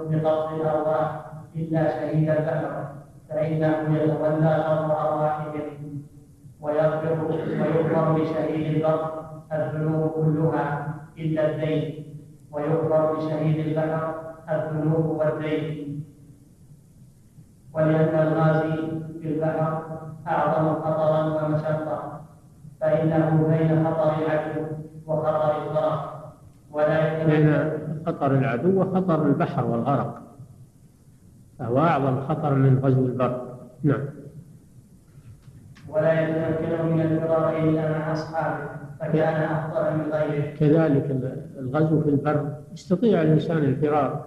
Speaker 2: إلا شهيد البحر فإنه يتولى شر أرواحهم، ويغفر ويغفر لشهيد البر الذنوب كلها إلا الدين، ويغفر لشهيد البحر الذنوب والدين. ولأن الغازي في البحر أعظم خطرا ومشقة، فإنه بين خطر العدو وخطر الغرق، ولا
Speaker 3: بين خطر العدو وخطر البحر والغرق، فهو أعظم خطر من غزو البر. نعم.
Speaker 2: ولا يتمكن من الفرار إلا مع أصحابه، فكان أفضل من غيره.
Speaker 3: كذلك الغزو في البر يستطيع الإنسان الفرار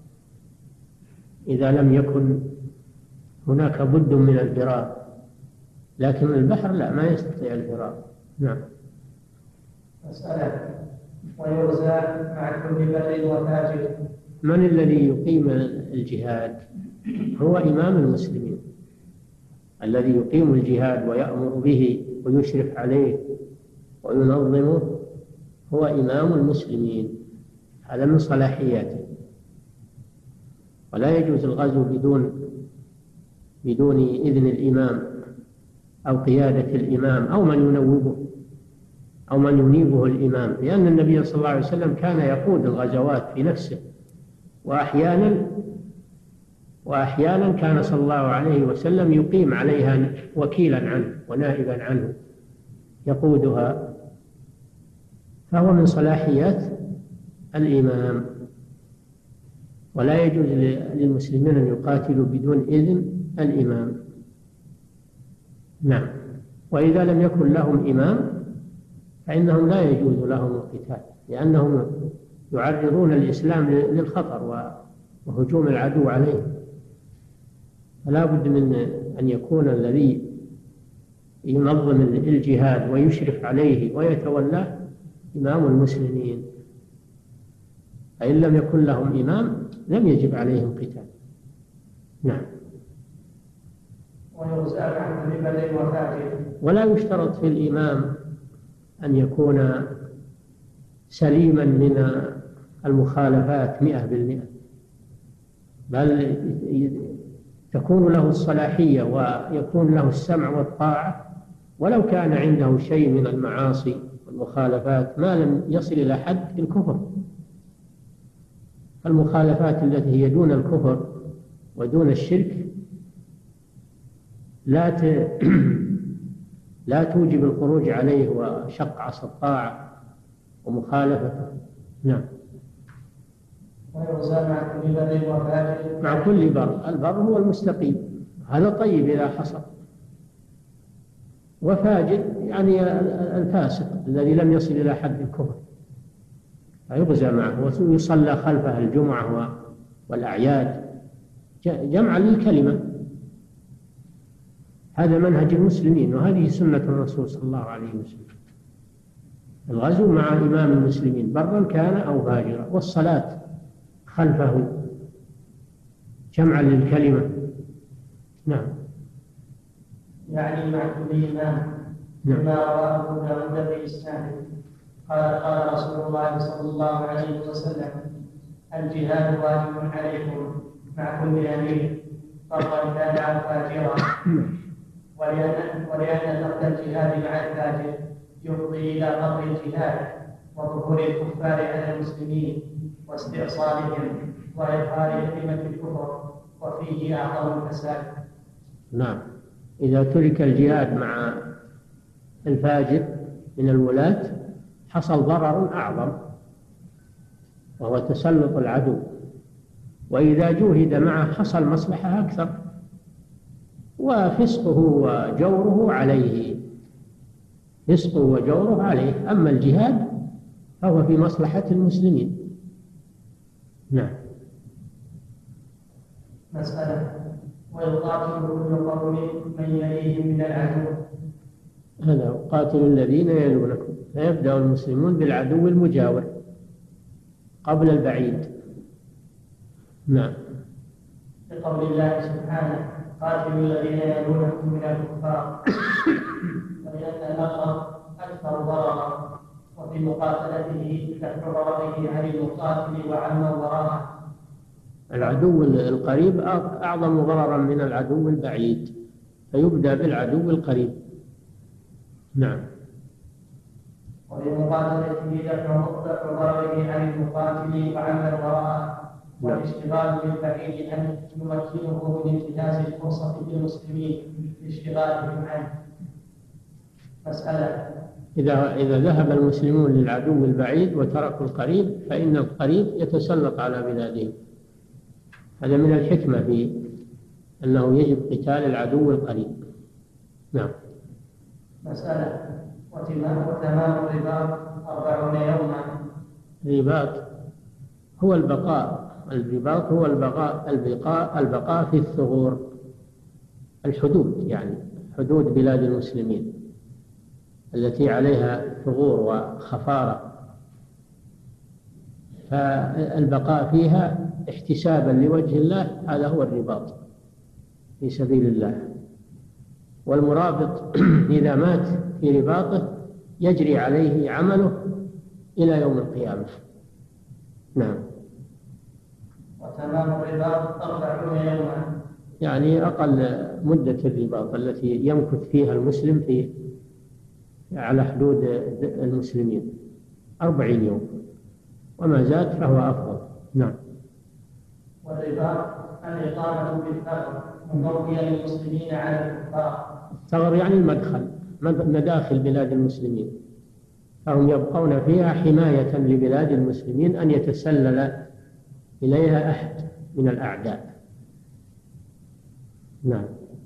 Speaker 3: إذا لم يكن هناك بد من الفرار، لكن البحر لا، ما يستطيع الفرار. نعم.
Speaker 2: مسألة ويغزى مع كل بر وفاجر.
Speaker 3: من الذي يقيم الجهاد؟ هو إمام المسلمين الذي يقيم الجهاد ويأمر به ويشرف عليه وينظمه، هو إمام المسلمين، هذا من صلاحياته. ولا يجوز الغزو بدون بدون إذن الإمام أو قيادة الإمام أو من ينوبه أو من ينيبه الإمام، لأن النبي صلى الله عليه وسلم كان يقود الغزوات في نفسه، وأحيانا وأحيانا كان صلى الله عليه وسلم يقيم عليها وكيلا عنه ونائبا عنه يقودها، فهو من صلاحيات الإمام. ولا يجوز للمسلمين أن يقاتلوا بدون إذن الإمام. نعم. وإذا لم يكن لهم إمام فإنهم لا يجوز لهم القتال، لأنهم يعرضون الإسلام للخطر وهجوم العدو عليه. فلا بد من أن يكون الذي ينظم الجهاد ويشرف عليه ويتولاه إمام المسلمين، فإن لم يكن لهم إمام لم يجب عليهم قتال. نعم. ولا يشترط في الإمام أن يكون سليما من المخالفات مئة بالمئة، بل تكون له الصلاحية ويكون له السمع والطاعة ولو كان عنده شيء من المعاصي والمخالفات ما لم يصل إلى حد الكفر. المخالفات التي هي دون الكفر ودون الشرك لا ت... لا توجب الخروج عليه وشق عصا الطاعة ومخالفته. نعم. مع كل بر، البر هو المستقيم، هذا طيب إذا حصل، وفاجر يعني الفاسق الذي لم يصل إلى حد الكفر فيغزى معه ويصلى خلفه الجمعة والأعياد جمعا للكلمة. هذا منهج المسلمين وهذه سنة الرسول صلى الله عليه وسلم، الغزو مع إمام المسلمين برا كان أو فاجرا، والصلاة خلفه جمعا للكلمة. نعم.
Speaker 2: يعني مع كل إمام.
Speaker 3: نعم.
Speaker 2: ما رواه أبو داود في إسناده قال قال رسول الله صلى الله عليه وسلم: الجهاد واجب عليكم مع كل أمير برا كان أو فاجرا. ولأن ولأن ترك الجهاد مع الفاجر يفضي إلى قطع الجهاد وظهور الكفار على المسلمين واستئصالهم وإظهار كلمة الكفر، وفيه أعظم الفساد.
Speaker 3: نعم. إذا ترك الجهاد مع الفاجر من الولاة حصل ضرر أعظم وهو تسلط العدو، وإذا جوهد معه حصل مصلحة أكثر، وفسقه وجوره عليه، فسقه وجوره عليه. أما الجهاد فهو في مصلحة المسلمين. نعم.
Speaker 2: مسألة ويقاتل كل قوم من يليهم من العدو.
Speaker 3: هذا قاتلوا الذين يلونكم، فيبدأ المسلمون بالعدو المجاور قبل البعيد. نعم.
Speaker 2: لقول الله سبحانه: قاتلوا الذين يلونكم من الكفار، ولأن الأخر أكثر ضررا، وفي مقاتلته دفع ضرره عن المقاتل وعن من وراءه،
Speaker 3: العدو القريب أعظم ضررا من العدو البعيد، فيبدأ بالعدو القريب. نعم.
Speaker 2: ولمقاتلته دفع ضرره عن المقاتل وعمل وراءه، والاشتغال بالبعيد أن يمكنه من انتهاز الفرصة بالمسلمين لاشتغالهم عنه. مسألة:
Speaker 3: إذا إذا ذهب المسلمون للعدو البعيد وتركوا القريب فإن القريب يتسلط على بلادهم. هذا من الحكمة في أنه يجب قتال العدو القريب. نعم.
Speaker 2: مسألة: وتمام الرباط أربعون يوما.
Speaker 3: الرباط هو البقاء، الرباط هو البقاء البقاء البقاء في الثغور، الحدود، يعني حدود بلاد المسلمين التي عليها ثغور وخفارة، فالبقاء فيها احتسابا لوجه الله هذا هو الرباط في سبيل الله. والمرابط إذا مات في رباطه يجري عليه عمله إلى يوم القيامة. نعم.
Speaker 2: وتمام الرباط أربعون يوما،
Speaker 3: يعني أقل مدة الرباط التي يمكث فيها المسلم في على حدود المسلمين أربعين يوم، وما زاد فهو أفضل. نعم.
Speaker 2: والرباط الإقامة بالثغر مضويا للمسلمين على الكفار.
Speaker 3: الثغر يعني المدخل، مداخل بلاد المسلمين، فهم يبقون فيها حماية لبلاد المسلمين أن يتسلل إليها أحد من الأعداء. نعم.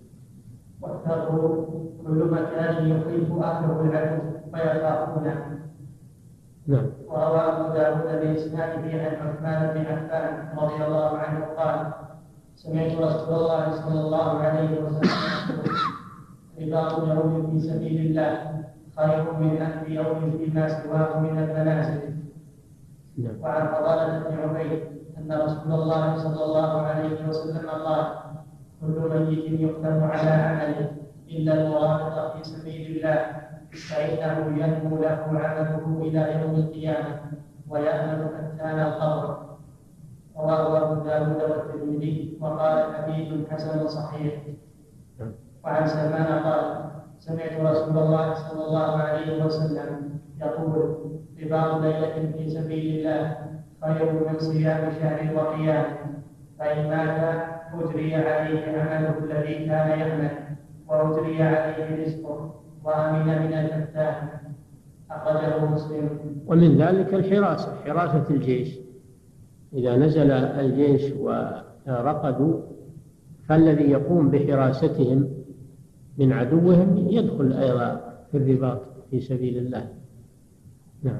Speaker 2: والثغر كل مكان يخيف أهله العدو ويخافونه.
Speaker 3: نعم.
Speaker 2: وروى أبو داود بإسناده عن عثمان بن عفان رضي الله عنه قال: سمعت رسول الله صلى الله عليه وسلم يقول: رباط يوم في سبيل الله خير من ألف يوم فيما سواه من المنازل.
Speaker 3: نعم.
Speaker 2: وعن فضالة بن عبيد أن رسول الله صلى الله عليه وسلم قال: كل ميت يختم على عمله إلا المرابط في سبيل الله فإنه ينمو له عمله إلى يوم القيامة ويأمن أمثال القبر. رواه أبو داود والترمذي وقال حديث حسن صحيح. وعن سلمان قال: سمعت رسول الله صلى الله عليه وسلم يقول: رباط ليلة في سبيل الله خير من صيام شهر وقيامه، فإن مات أجري عليه عمله الذي كان يعمل وأجري عليه رزقه وأمن من الفتان. أخرجه مسلم.
Speaker 3: ومن ذلك الحراسة، حراسة الجيش، إذا نزل الجيش ورقدوا فالذي يقوم بحراستهم من عدوهم يدخل أيضا في الرباط في سبيل الله. نعم.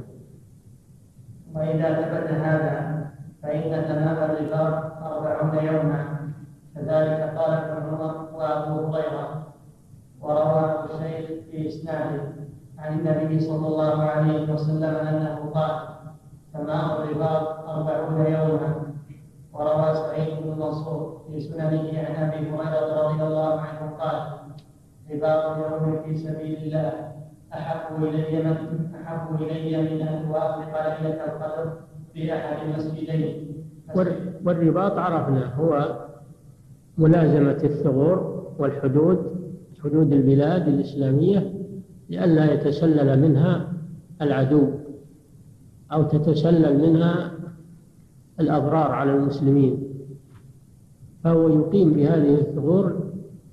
Speaker 2: وإذا ثبت هذا فإن تمام الرباط أربعون يوما، كذلك قال ابن عمر وأبو هريرة. وروى الشيخ في إسناده عن النبي صلى الله عليه وسلم أنه قال: تمام الرباط أربعون يوما. وروى سعيد بن منصور في سننه عن أبي هريرة رضي الله عنه قال: رباط يوم في سبيل الله أحب إلي من أحب إلي من أن أوافق ليلة القدر في أحد المسجدين.
Speaker 3: والرباط عرفنا هو ملازمة الثغور والحدود، حدود البلاد الإسلامية، لئلا يتسلل منها العدو أو تتسلل منها الأضرار على المسلمين، فهو يقيم بهذه الثغور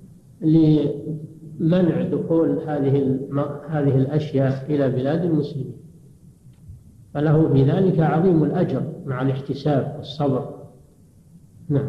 Speaker 3: لمنع دخول هذه هذه الأشياء إلى بلاد المسلمين، فله في ذلك عظيم الأجر مع الاحتساب والصبر. نعم.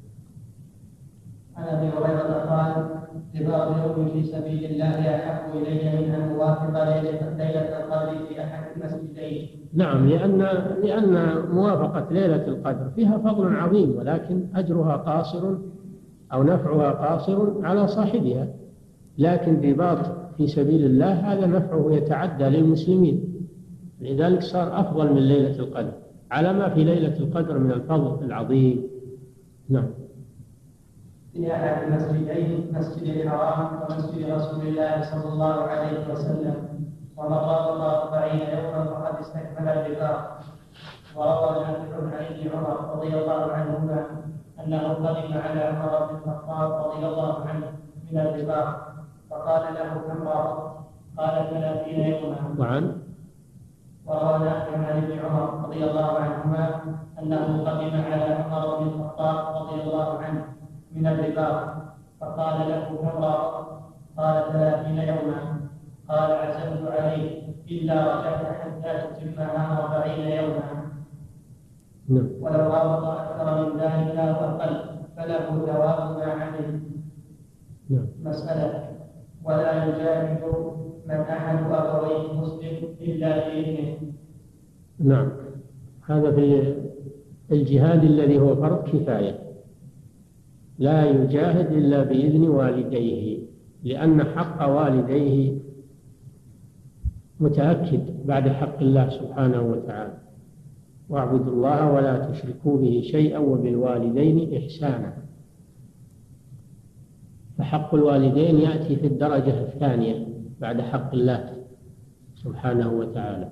Speaker 2: عن أبي هريرة قال: رباط يوم في سبيل الله أحب إلي من أن أوافق ليلة القدر في أحد المسجدين.
Speaker 3: نعم، لأن لأن موافقة ليلة القدر فيها فضل عظيم، ولكن أجرها قاصر أو نفعها قاصر على صاحبها، لكن رباط في سبيل الله هذا نفعه يتعدى للمسلمين، لذلك صار أفضل من ليلة القدر على ما في ليلة القدر من الفضل العظيم. نعم.
Speaker 2: في أحد المسجدين، مسجد الحرام ومسجد رسول الله صلى الله عليه وسلم، ومن رابط أربعين يوما فقد استكمل الرباط. وروى نافع عن ابن عمر رضي الله عنهما أنه قدم على عمر بن الخطاب رضي الله عنه من الرباط فقال له كم رأت؟ قال ثلاثين يوما.
Speaker 3: وعن
Speaker 2: وروى نافع عن ابن عمر رضي الله عنهما أنه قدم على عمر بن الخطاب رضي الله عنه من الرباط فقال له كم رأت؟ قال ثلاثين يوما. قال عزمت عليه إلا رجعت حتى تتمها أربعين يوما. ولو رابط أكثر من ذلك أو أقل فله ثواب ما عمل. مسألة: ولا يجاهد من أحد أبويه مسلم إلا بإذنه.
Speaker 3: نعم، هذا في الجهاد الذي هو فرض كفاية، لا يجاهد إلا بإذن والديه، لأن حق والديه متأكد بعد حق الله سبحانه وتعالى: واعبدوا الله ولا تشركوا به شيئا وبالوالدين إحسانا. فحق الوالدين يأتي في الدرجة الثانية بعد حق الله سبحانه وتعالى.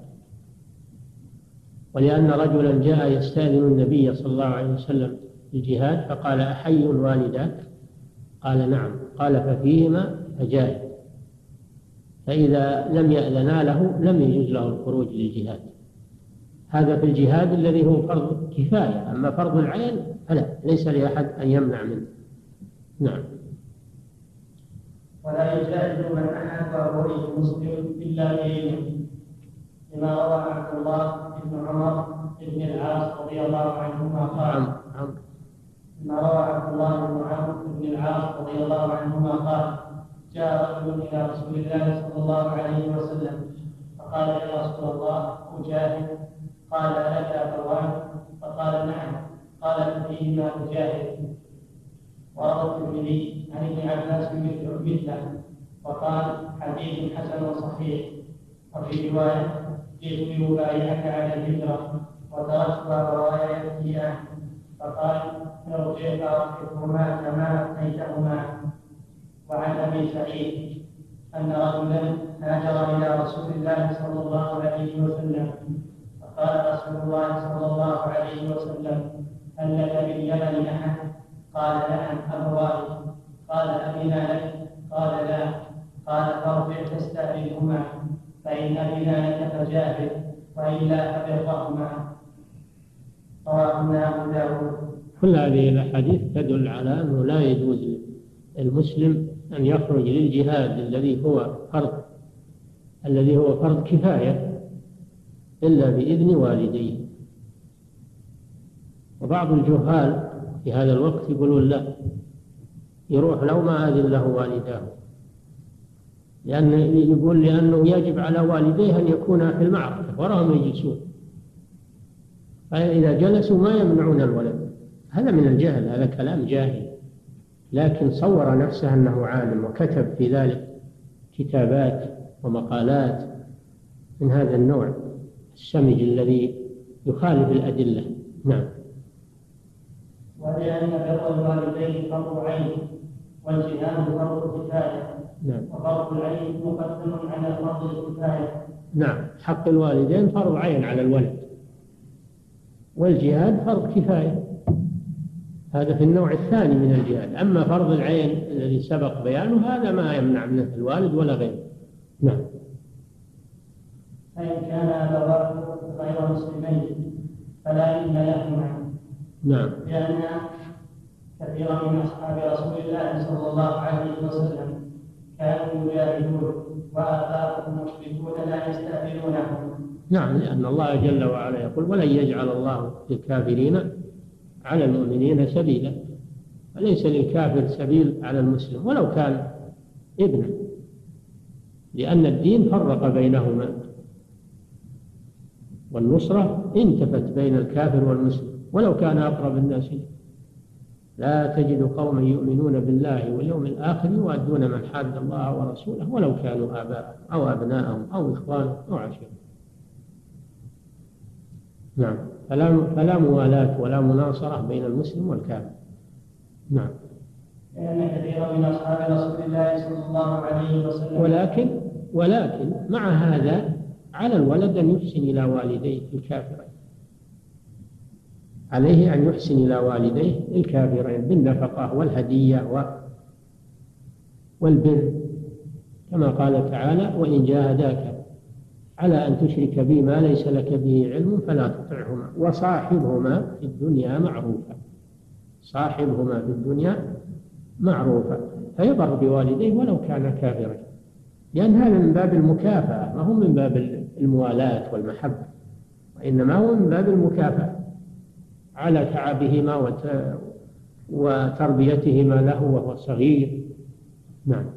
Speaker 3: ولأن رجلا جاء يستأذن النبي صلى الله عليه وسلم في الجهاد فقال: أحي والداك؟ قال: نعم. قال: ففيهما فجاهد. فإذا لم يأذنا له لم يجوز له الخروج للجهاد. هذا في الجهاد الذي هو فرض كفاية، أما فرض العين فلا، ليس لأحد أن يمنع منه. نعم.
Speaker 2: ولا يجاهد من أحد أبويه مسلم إلا بإذنه، لما روى عبد الله بن عمر بن العاص رضي الله عنهما قال: لما روى عبد الله بن عمرو بن العاص رضي الله عنهما قال: جاء رجل إلى رسول الله صلى الله عليه وسلم فقال: يا رسول الله أجاهد؟ قال: لك أبوان؟ فقال: نعم. قال: فيهما أجاهد. وروى الترمذي عن ابن عباس مثله وقال: حديث حسن صحيح. وفي رواية: جئت لأبايعك على الهجرة وتركت أبواي يبكيان، فقال: ارجع فأوقفهما كما أتيتهما. وعن أبي سعيد أن رجلا هاجر إلى رسول الله صلى الله عليه وسلم فقال رسول الله صلى الله عليه وسلم: هل لك باليمن أحد؟ قال: نعم أبواي. قال: أبنا لك؟ قال: لا. قال: فارجع تستأذنهما، فإن أبنا لك فجاهد، وإلا فبرهما. رواه أبو داود.
Speaker 3: كل هذه الأحاديث تدل على أنه لا يجوز المسلم أن يخرج للجهاد الذي هو فرض الذي هو فرض كفاية إلا بإذن والديه. وبعض الجهال في هذا الوقت يقولون لا، يروح لو ما أذن له والداه، لأن يقول لأنه يجب على والديه أن يكونا في المعركة وراهم يجلسون، فإذا جلسوا ما يمنعون الولد. هذا من الجهل، هذا كلام جاهل. لكن صور نفسه أنه عالم وكتب في ذلك كتابات ومقالات من هذا النوع السمج الذي يخالف الأدلة. نعم.
Speaker 2: ولأن بر الوالدين فرض عين والجهاد فرض كفاية.
Speaker 3: نعم.
Speaker 2: وفرض العين مقدم على فرض الكفاية.
Speaker 3: نعم، حق الوالدين فرض عين على الولد، والجهاد فرض كفاية، هذا في النوع الثاني من الجهاد. أما فرض العين الذي سبق بيانه هذا ما يمنع منه الوالد ولا غيره. نعم.
Speaker 2: فإن كان أبواه غير مسلمين فلا إثم لهما.
Speaker 3: نعم.
Speaker 2: لأن كثيرا من أصحاب رسول الله صلى الله عليه وسلم كانوا يجاهدون وآباؤهم مشركون لا يستأذنونهم.
Speaker 3: نعم، لأن الله جل وعلا يقول: ولن يجعل الله للكافرين على المؤمنين سبيلا. فليس للكافر سبيل على المسلم ولو كان ابنا، لأن الدين فرق بينهما، والنصرة انتفت بين الكافر والمسلم ولو كان أقرب الناس. لا تجد قوما يؤمنون بالله واليوم الآخر يوادون من حاد الله ورسوله ولو كانوا آباءهم أو أبناءهم أو إخوانهم أو عشيرتهم. نعم. فلا فلا موالاة ولا مناصرة بين المسلم والكافر. نعم.
Speaker 2: لأن كثيرا من أصحاب رسول الله صلى الله عليه وسلم
Speaker 3: ولكن ولكن مع هذا على الولد أن يحسن إلى والديه الكافرين، عليه أن يحسن إلى والديه الكافرين بالنفقة والهدية والبر، كما قال تعالى: وإن جاهداك على أن تشرك بي ما ليس لك به علم فلا تطعهما وصاحبهما في الدنيا معروفا. صاحبهما في الدنيا معروفا، فيبر بوالديه ولو كان كافرا، لأن هذا من باب المكافأة، ما هو من باب الموالاة والمحبة، وإنما هو من باب المكافأة على تعبهما وتربيتهما له وهو صغير. نعم.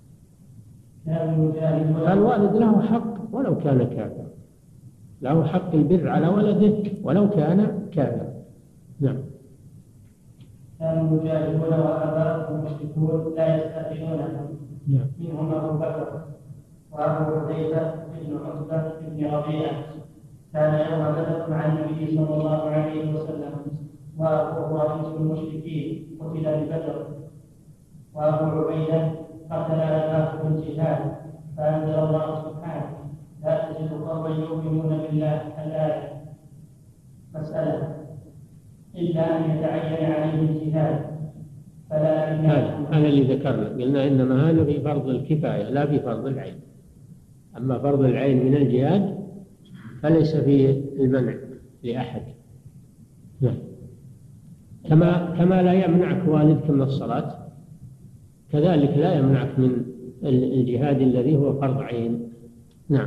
Speaker 3: فالوالد له حق ولو كان كافرا، له حق البر على ولده ولو كان كافرا. نعم.
Speaker 2: كانوا المجاهدون وآباؤهم المشركون لا يستأذنونهم، منهم أبو بكر وأبو حذيفة بن عتبة بن ربيعة، كان يوم بدر مع النبي صلى الله عليه وسلم، وأبوه رئيس المشركين قتل ببدر، وأبو عبيدة قتل أباه بالجهاد، فأنزل الله سبحانه: لا تجد قوما يؤمنون بالله الآية. مسألة: إلا أن يتعين عليه الجهاد فلا
Speaker 3: هذا هذا اللي ذكرنا، قلنا إنما هذا في فرض الكفاية لا في فرض العين. أما فرض العين من الجهاد فليس فيه المنع لأحد. نعم. كما كما لا يمنعك والدك من الصلاة، كذلك لا يمنعك من الجهاد الذي هو فرض عين. نعم.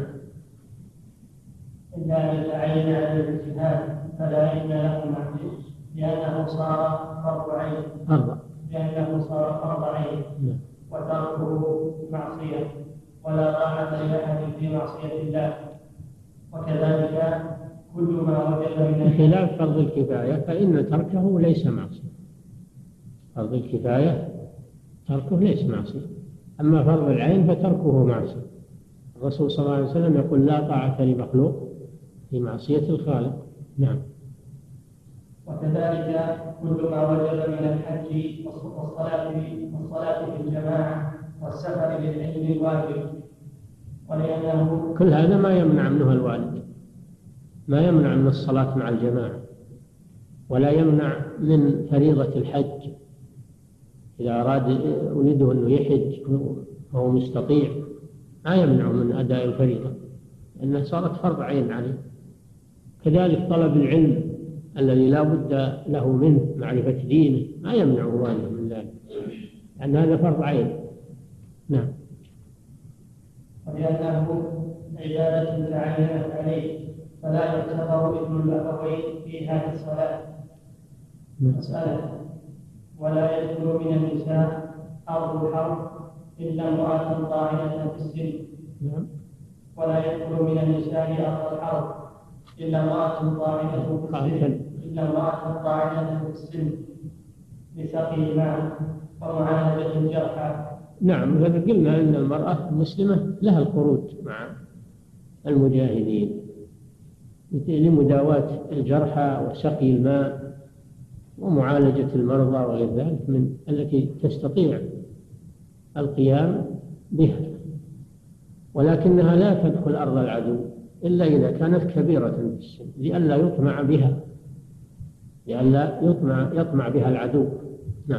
Speaker 2: إلا أن يتعين عليه الجهاد فلا إذن لهما، لأنه صار فرض عين.
Speaker 3: فرض.
Speaker 2: لأنه صار فرض عين.
Speaker 3: نعم.
Speaker 2: وتركه معصية، ولا طاعة لأحد في معصية الله. وكذلك كل ما وجد من
Speaker 3: بخلاف فرض الكفاية فإن تركه ليس معصية. فرض الكفاية تركه ليس معصية، أما فرض العين فتركه معصية. الرسول صلى الله عليه وسلم يقول: لا طاعة لمخلوق في معصية الخالق. نعم.
Speaker 2: وكذلك كل ما وجب من الحج والصلاة والصلاة في الجماعة والسفر للعلم الواجب، ولأنه
Speaker 3: كل هذا ما يمنع منه الوالد، ما يمنع من الصلاة مع الجماعة، ولا يمنع من فريضة الحج. إذا أراد ولده أنه يحج وهو مستطيع ما يمنع من أداء الفريضة، لأنها صارت فرض عين عليه. كذلك طلب العلم الذي لا بد له منه، معرفة دينه، ما يمنع والده من ذلك، لأن هذا فرض عين. نعم.
Speaker 2: ولأنه عبادة تعينت عليه فلا يعتبر ابن الأبوين في هذه الصلاة. مسألة: ولا يدخل من النساء أرض الحرب إلا امرأة طاعنة في السن. ولا يدخل من النساء أرض الحرب إلا امرأة طاعنة في السن إلا امرأة طاعنة في السن لسقي الماء ومعالجة الجرحى.
Speaker 3: نعم. هذا قلنا أن المرأة المسلمة لها الخروج مع المجاهدين لمداواة الجرحى وسقي الماء ومعالجة المرضى وغير ذلك من التي تستطيع القيام بها، ولكنها لا تدخل أرض العدو إلا إذا كانت كبيرة في السن، لئلا يطمع بها لئلا يطمع يطمع بها العدو. نعم.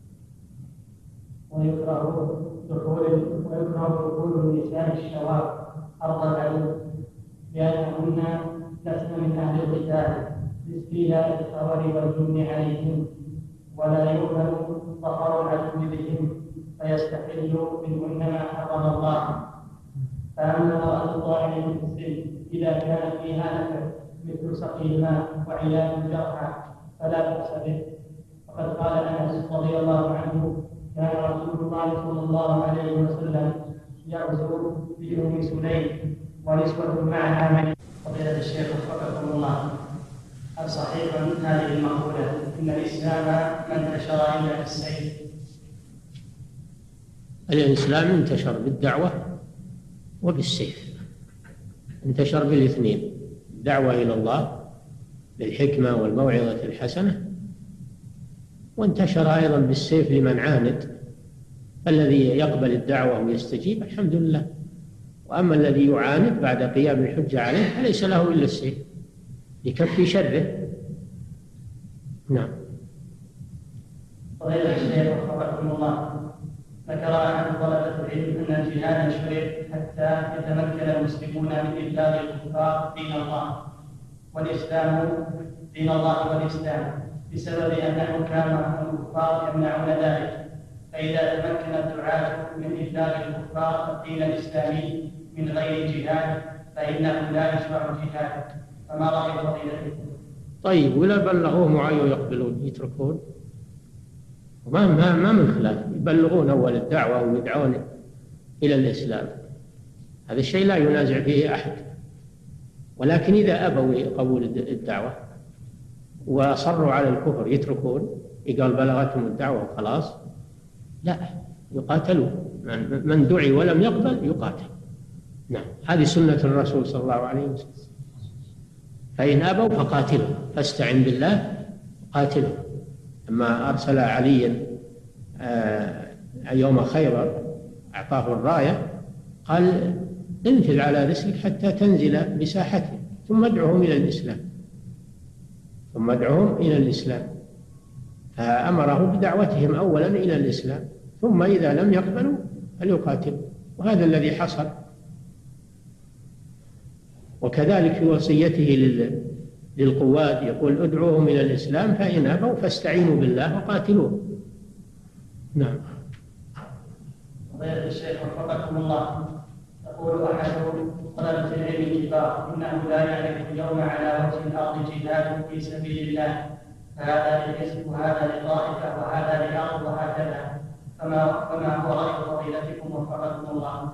Speaker 2: ويكره دخول ويكره دخول النساء الشواب أرض العدو، لأنهن لسن من أهل القتال لاستيلاء الثور والجن عليهم، ولا يؤمن ظهر العدو بهم فيستحل منهن ما حرم الله. فأما امرأة الطاعنة في السن إذا كان فيها نفع مثل سقي الماء وعلاج الجرحى فلا بأس به. وقد قال أنس رضي الله عنه: كان رسول الله صلى الله عليه وسلم يغزو بأم سليم ونسوة معها من. فضيلة الشيخ وفقكم الله، هل صحيح هذه المقولة إن الإسلام ما انتشر إلا بالسيف؟
Speaker 3: الإسلام انتشر بالدعوة وبالسيف، انتشر بالاثنين، الدعوة إلى الله بالحكمة والموعظة الحسنة، وانتشر أيضا بالسيف لمن عاند، الذي يقبل الدعوة ويستجيب الحمد لله، وأما الذي يعاند بعد قيام الحجة عليه فليس له إلا السيف لكف شره. نعم.
Speaker 2: فضيلة الشيخ وفقكم الله، ذكر أحد طلبة العلم أن الجهاد شرع حتى يتمكن المسلمون من إبلاغ الكفار دين الله والإسلام دين الله والإسلام، بسبب أن حكامهم الكفار يمنعون ذلك. فإذا تمكن الدعاة من إبلاغ الكفار الدين الإسلامي من غير جهاد فإنه لا يشرع الجهاد، فما رأي فضيلتكم؟
Speaker 3: طيب، ولا بلغوهم وعيوا يقبلون يتركون؟ ما ما ما من خلاف، يبلغون أول الدعوة ويدعون إلى الإسلام، هذا الشيء لا ينازع فيه أحد. ولكن إذا أبوا قبول الدعوة وأصروا على الكفر يتركون، يقال بلغتهم الدعوة وخلاص؟ لا، يقاتلوا، من دعي ولم يقبل يقاتل. نعم، هذه سنة الرسول صلى الله عليه وسلم. فإن أبوا فقاتلوا، فاستعن بالله قاتلوا. لما أرسل عليا يوم خيبر أعطاه الراية قال انفذ على رسلك حتى تنزل بساحته ثم ادعهم إلى الإسلام ثم ادعهم إلى الإسلام فأمره بدعوتهم أولا إلى الإسلام، ثم إذا لم يقبلوا فليقاتلوا، وهذا الذي حصل. وكذلك في وصيته للقواد يقول ادعوهم إلى الإسلام فإن أبوا فاستعينوا بالله وقاتلوه. نعم.
Speaker 2: فضيلة الشيخ وفقكم الله، يقول أحد طلبة العلم الكبار إنه لا يعرف اليوم على وجه الأرض جهاد في سبيل الله، فهذا لحزب وهذا لطائفة وهذا لأرض وهكذا، فما فما هو رأي فضيلتكم وفقكم الله؟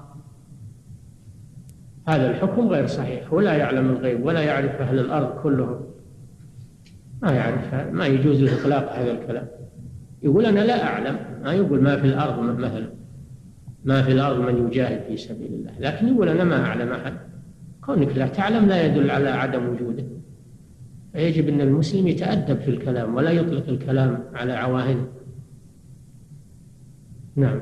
Speaker 3: هذا الحكم غير صحيح، ولا يعلم الغيب ولا يعرف أهل الأرض كلهم، ما يعرف، ما يجوز له إطلاق هذا الكلام. يقول أنا لا أعلم، ما يقول ما في الأرض مثلا ما في الأرض من يجاهد في سبيل الله، لكن يقول أنا ما أعلم أحد. كونك لا تعلم لا يدل على عدم وجوده، فيجب أن المسلم يتأدب في الكلام ولا يطلق الكلام على عواهنه. نعم.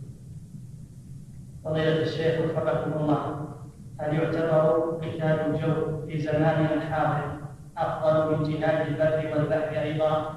Speaker 2: فضيلة الشيخ وفقكم الله، هل يعتبر قتال الجو في زماننا الحاضر أفضل من جهاد البر والبحر أيضا؟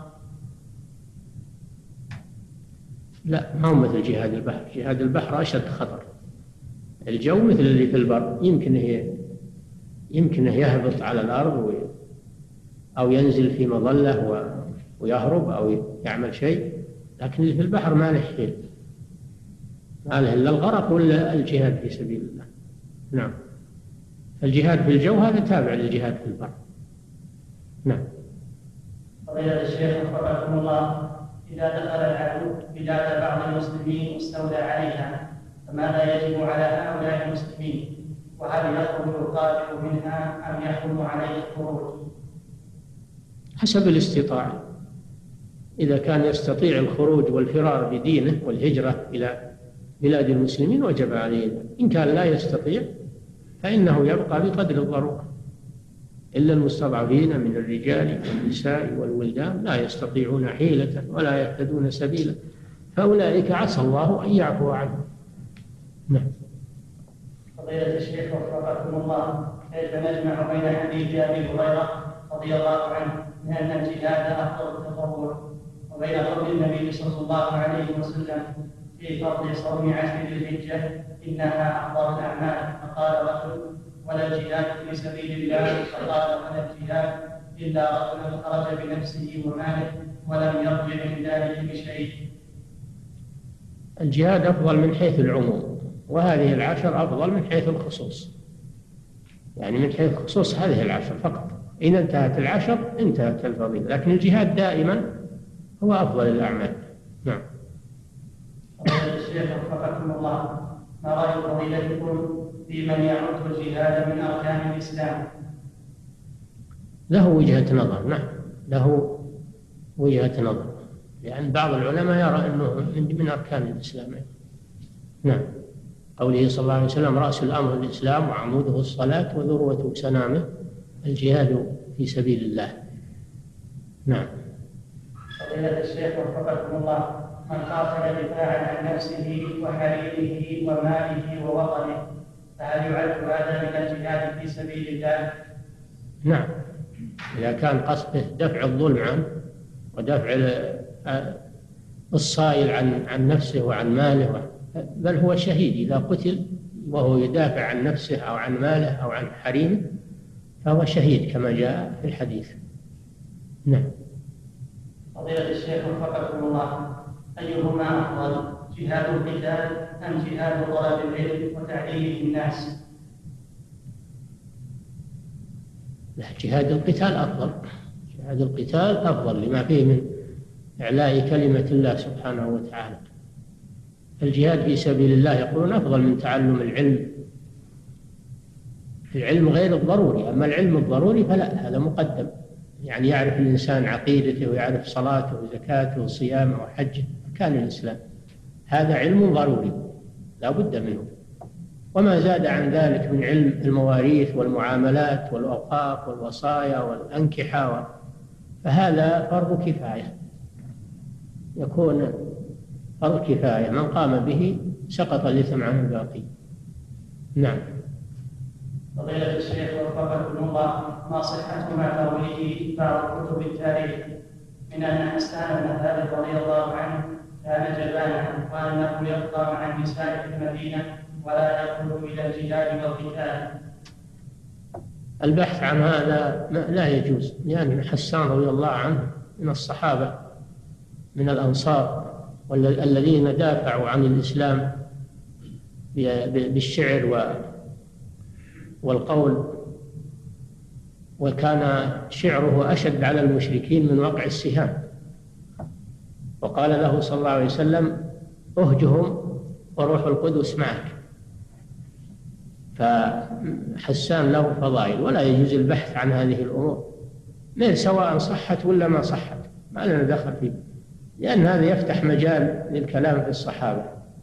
Speaker 3: لا، ما هو مثل جهاد البحر. جهاد البحر أشد خطر. الجو مثل اللي في البر، يمكن هي يمكن يهبط على الأرض أو ينزل في مظلة ويهرب أو يعمل شيء، لكن اللي في البحر ما له حيل، ما له إلا الغرق ولا الجهاد في سبيل الله. نعم. الجهاد في الجو هذا تابع للجهاد في البر. نعم.
Speaker 2: فضيلة الشيخ وفقكم الله، إذا دخل العدو بلاد بعض المسلمين واستولى عليها فماذا يجب على هؤلاء المسلمين؟ وهل يخرج القادر منها أم يحرم عليه الخروج؟
Speaker 3: حسب الاستطاعة. إذا كان يستطيع الخروج والفرار بدينه والهجرة إلى بلاد المسلمين وجب عليه. إن كان لا يستطيع فإنه يبقى بقدر الضرورة، إلا المستضعفين من الرجال والنساء والولدان لا يستطيعون حيلة ولا يهتدون سبيلا، فأولئك عسى الله أن يعفو عنهم. نعم.
Speaker 2: فضيلة الشيخ وفقكم الله، كيف نجمع بين حديث أبي هريرة رضي الله عنه من أن الجهاد أفضل التطوع وبين قول النبي صلى الله عليه وسلم في فضل صوم عشر ذي الحجة إنها أفضل الأعمال؟ فقال رجل ولا الجهاد في سبيل الله؟ فقال ولا الجهاد إلا رجل خرج بنفسه وماله ولم يرجع من ذلك بشيء.
Speaker 3: الجهاد أفضل من حيث العموم، وهذه العشر أفضل من حيث الخصوص، يعني من حيث الخصوص هذه العشر فقط. إن انتهت العشر انتهت الفضيلة، لكن الجهاد دائما هو أفضل الأعمال. نعم.
Speaker 2: الشيخ وفقكم الله، ما رأي فضيلتكم في من يعد الجهاد من أركان الإسلام؟
Speaker 3: له وجهة نظر. نعم، له وجهة نظر، لأن بعض العلماء يرى أنه من أركان الإسلام. نعم. قوله صلى الله عليه وسلم رأس الأمر الإسلام وعموده الصلاة وذروة سنامه الجهاد في سبيل الله. نعم.
Speaker 2: فضيلة الشيخ وفقكم الله، من قاتل دفاعا عن نفسه وحريمه وماله ووطنه فهل يعد هذا من الجهاد في سبيل الله؟
Speaker 3: نعم، إذا كان قصده دفع الظلم عنه ودفع الصائل عن عن نفسه وعن ماله، بل هو شهيد إذا قتل وهو يدافع عن نفسه أو عن ماله أو عن حريمه فهو شهيد كما جاء في الحديث. نعم.
Speaker 2: فضيلة الشيخ وفقكم الله، أيهما أفضل، جهاد القتال أم جهاد طلب العلم وتعليم الناس؟
Speaker 3: لا، جهاد القتال أفضل، جهاد القتال أفضل لما فيه من إعلاء كلمة الله سبحانه وتعالى. الجهاد في سبيل الله يقولون أفضل من تعلم العلم، العلم غير الضروري، أما العلم الضروري فلا، هذا مقدم، يعني يعرف الإنسان عقيدته ويعرف صلاته وزكاته وصيامه وحجه أركان الإسلام، هذا علم ضروري لا بد منه. وما زاد عن ذلك من علم المواريث والمعاملات والأوقاف والوصايا والأنكحة فهذا فرض كفاية، يكون فرض كفاية، من قام به سقط الإثم عن الباقي. نعم.
Speaker 2: فضيلة الشيخ وفقكم الله، ما صحة ما ترويه بعض كتب التاريخ من أن حسان بن ثابت رضي الله عنه كان جبانا وأنه يبقى مع النساء في المدينة ولا يدخل إلى الجهاد والقتال؟
Speaker 3: البحث عن هذا لا يجوز، لأن يعني حسان رضي الله عنه من الصحابة من الأنصار والذين دافعوا عن الإسلام بالشعر والقول، وكان شعره أشد على المشركين من وقع السهام، وقال له صلى الله عليه وسلم أهجهم وروح القدس معك. فحسان له فضائل ولا يجوز البحث عن هذه الأمور، من سواء صحت ولا ما صحت ما لنا دخل فيه، لأن هذا يفتح مجال للكلام في الصحابة،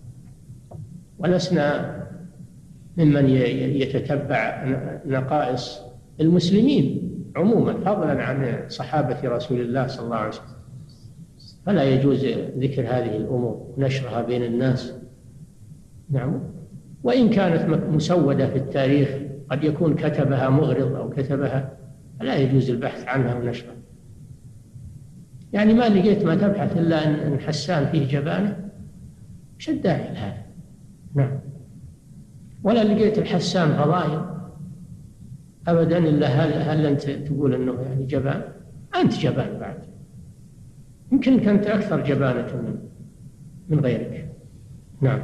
Speaker 3: ولسنا ممن يتتبع نقائص المسلمين عموما فضلا عن صحابة رسول الله صلى الله عليه وسلم، فلا يجوز ذكر هذه الأمور ونشرها بين الناس. نعم. وإن كانت مسودة في التاريخ قد يكون كتبها مغرض أو كتبها، فلا يجوز البحث عنها ونشرها. يعني ما لقيت ما تبحث إلا أن حسان فيه جبانة، وش الداعي لهذا؟ نعم. ولا لقيت الحسان فضائل أبدا، إلا هل, هل أنت تقول أنه يعني جبان؟ أنت جبان بعد، يمكن كنت أكثر جبانة من, من غيرك. نعم.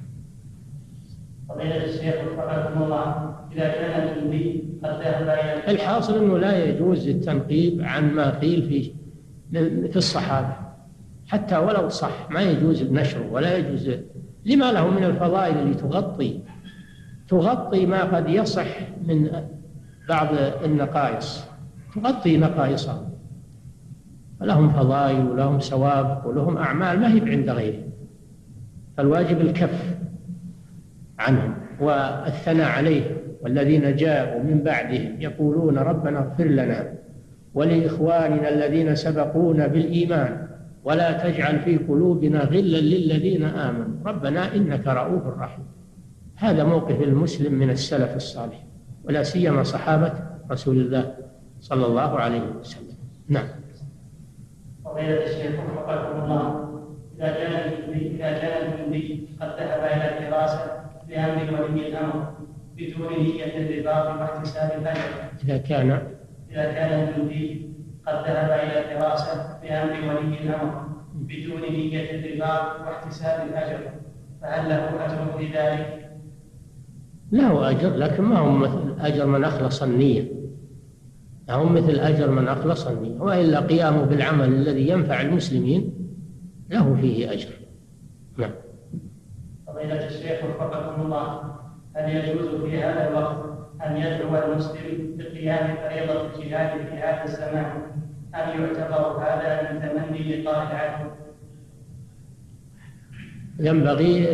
Speaker 2: فضيلة الشيخ وفقكم الله، إذا كان الجندي قد ذهب إلى
Speaker 3: الحاصل أنه لا يجوز التنقيب عن ما قيل في في الصحابة حتى ولو صح، ما يجوز النشر ولا يجوز، لما له من الفضائل اللي تغطي تغطي ما قد يصح من بعض النقائص، تغطي نقائصهم، فلهم فضائل ولهم سوابق ولهم أعمال ما هي عند غيرهم، فالواجب الكف عنهم والثناء عليهم. والذين جاءوا من بعدهم يقولون ربنا اغفر لنا ولإخواننا الذين سبقونا بالإيمان ولا تجعل في قلوبنا غلا للذين آمنوا ربنا إنك رؤوف رحيم. هذا موقف المسلم من السلف الصالح، ولا سيما صحابة رسول الله صلى الله عليه وسلم. نعم.
Speaker 2: فضيلة الشيخ وفقكم الله، إذا كان إذا كان الجندي قد ذهب إلى الدراسة بأمر ولي الأمر بدون نية الرباط واحتساب الأجر،
Speaker 3: إذا كان
Speaker 2: إذا كان الجندي قد ذهب إلى الدراسة بأمر ولي الأمر بدون نية الرباط واحتساب الأجر، فهل له أجر في ذلك؟
Speaker 3: له أجر، لكن ما هو مثل أجر من أخلص النية، هو مثل أجر من أخلص النية، وإلا قيامه بالعمل الذي ينفع المسلمين له فيه أجر. نعم.
Speaker 2: فضيلة الشيخ وفقكم الله، هل يجوز في هذا الوقت أن يدعو المسلم بقيام فريضة الجهاد في هذا الزمان، أم يعتبر هذا من تمني لقاء العدو؟
Speaker 3: ينبغي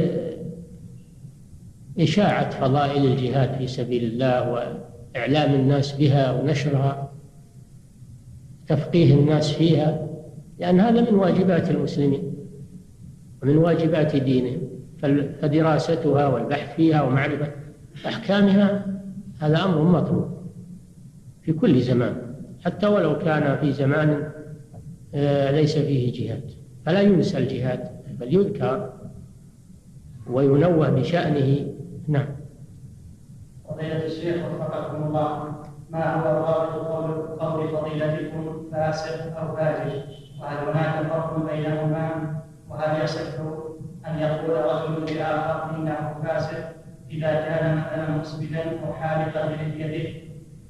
Speaker 3: إشاعة فضائل الجهاد في سبيل الله وإعلام الناس بها ونشرها، تفقيه الناس فيها، لأن هذا من واجبات المسلمين ومن واجبات دينهم، فدراستها والبحث فيها ومعرفة أحكامها هذا أمر مطلوب في كل زمان، حتى ولو كان في زمان ليس فيه جهاد، فلا ينسى الجهاد بل يذكر وينوه بشأنه. نعم.
Speaker 2: فضيلة الشيخ وفقكم الله، ما هو ضابط قول قول فضيلتكم فاسق أو فاجر؟ وهل هناك فرق بينهما؟ وهل يصح أن يقول رجل لآخر إنه فاسق إذا كان مثلا مسبلا أو حالقا بلحيته؟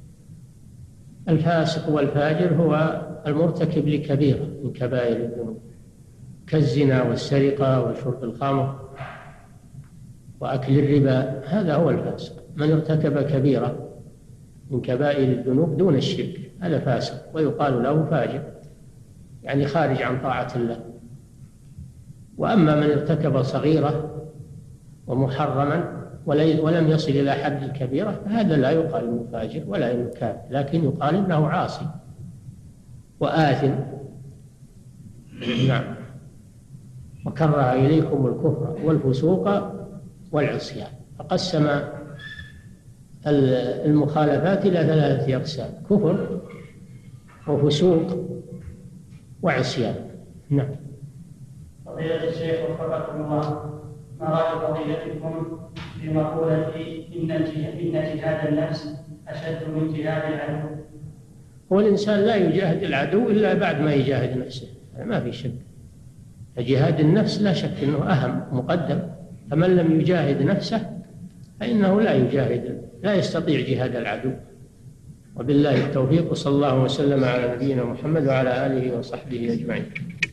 Speaker 3: الفاسق والفاجر هو المرتكب لكبيرة من كبائر الذنوب كالزنا والسرقة وشرب الخمر وأكل الربا، هذا هو الفاسق. من ارتكب كبيرة من كبائر الذنوب دون الشرك هذا فاسق، ويقال له فاجر، يعني خارج عن طاعة الله. وأما من ارتكب صغيرة ومحرما ولم يصل إلى حد الكبيرة فهذا لا يقال إنه فاجر ولا إنه كافر، لكن يقال إنه عاصي وآثم. نعم. وكره إليكم الكفر والفسوق والعصيان، فقسم المخالفات إلى ثلاثة أقسام: كفر وفسوق وعصيان. نعم.
Speaker 2: فضيلة الشيخ وفقكم الله، ما رأي فضيلتكم في مقولة إن إن جهاد النفس أشد من جهاد العدو؟
Speaker 3: هو الإنسان لا يجاهد العدو إلا بعد ما يجاهد نفسه، ما في شك. فجهاد النفس لا شك أنه أهم مقدم، فمن لم يجاهد نفسه فإنه لا يجاهد لا يستطيع جهاد العدو. وبالله التوفيق، وصلى الله وسلم على نبينا محمد وعلى آله وصحبه أجمعين.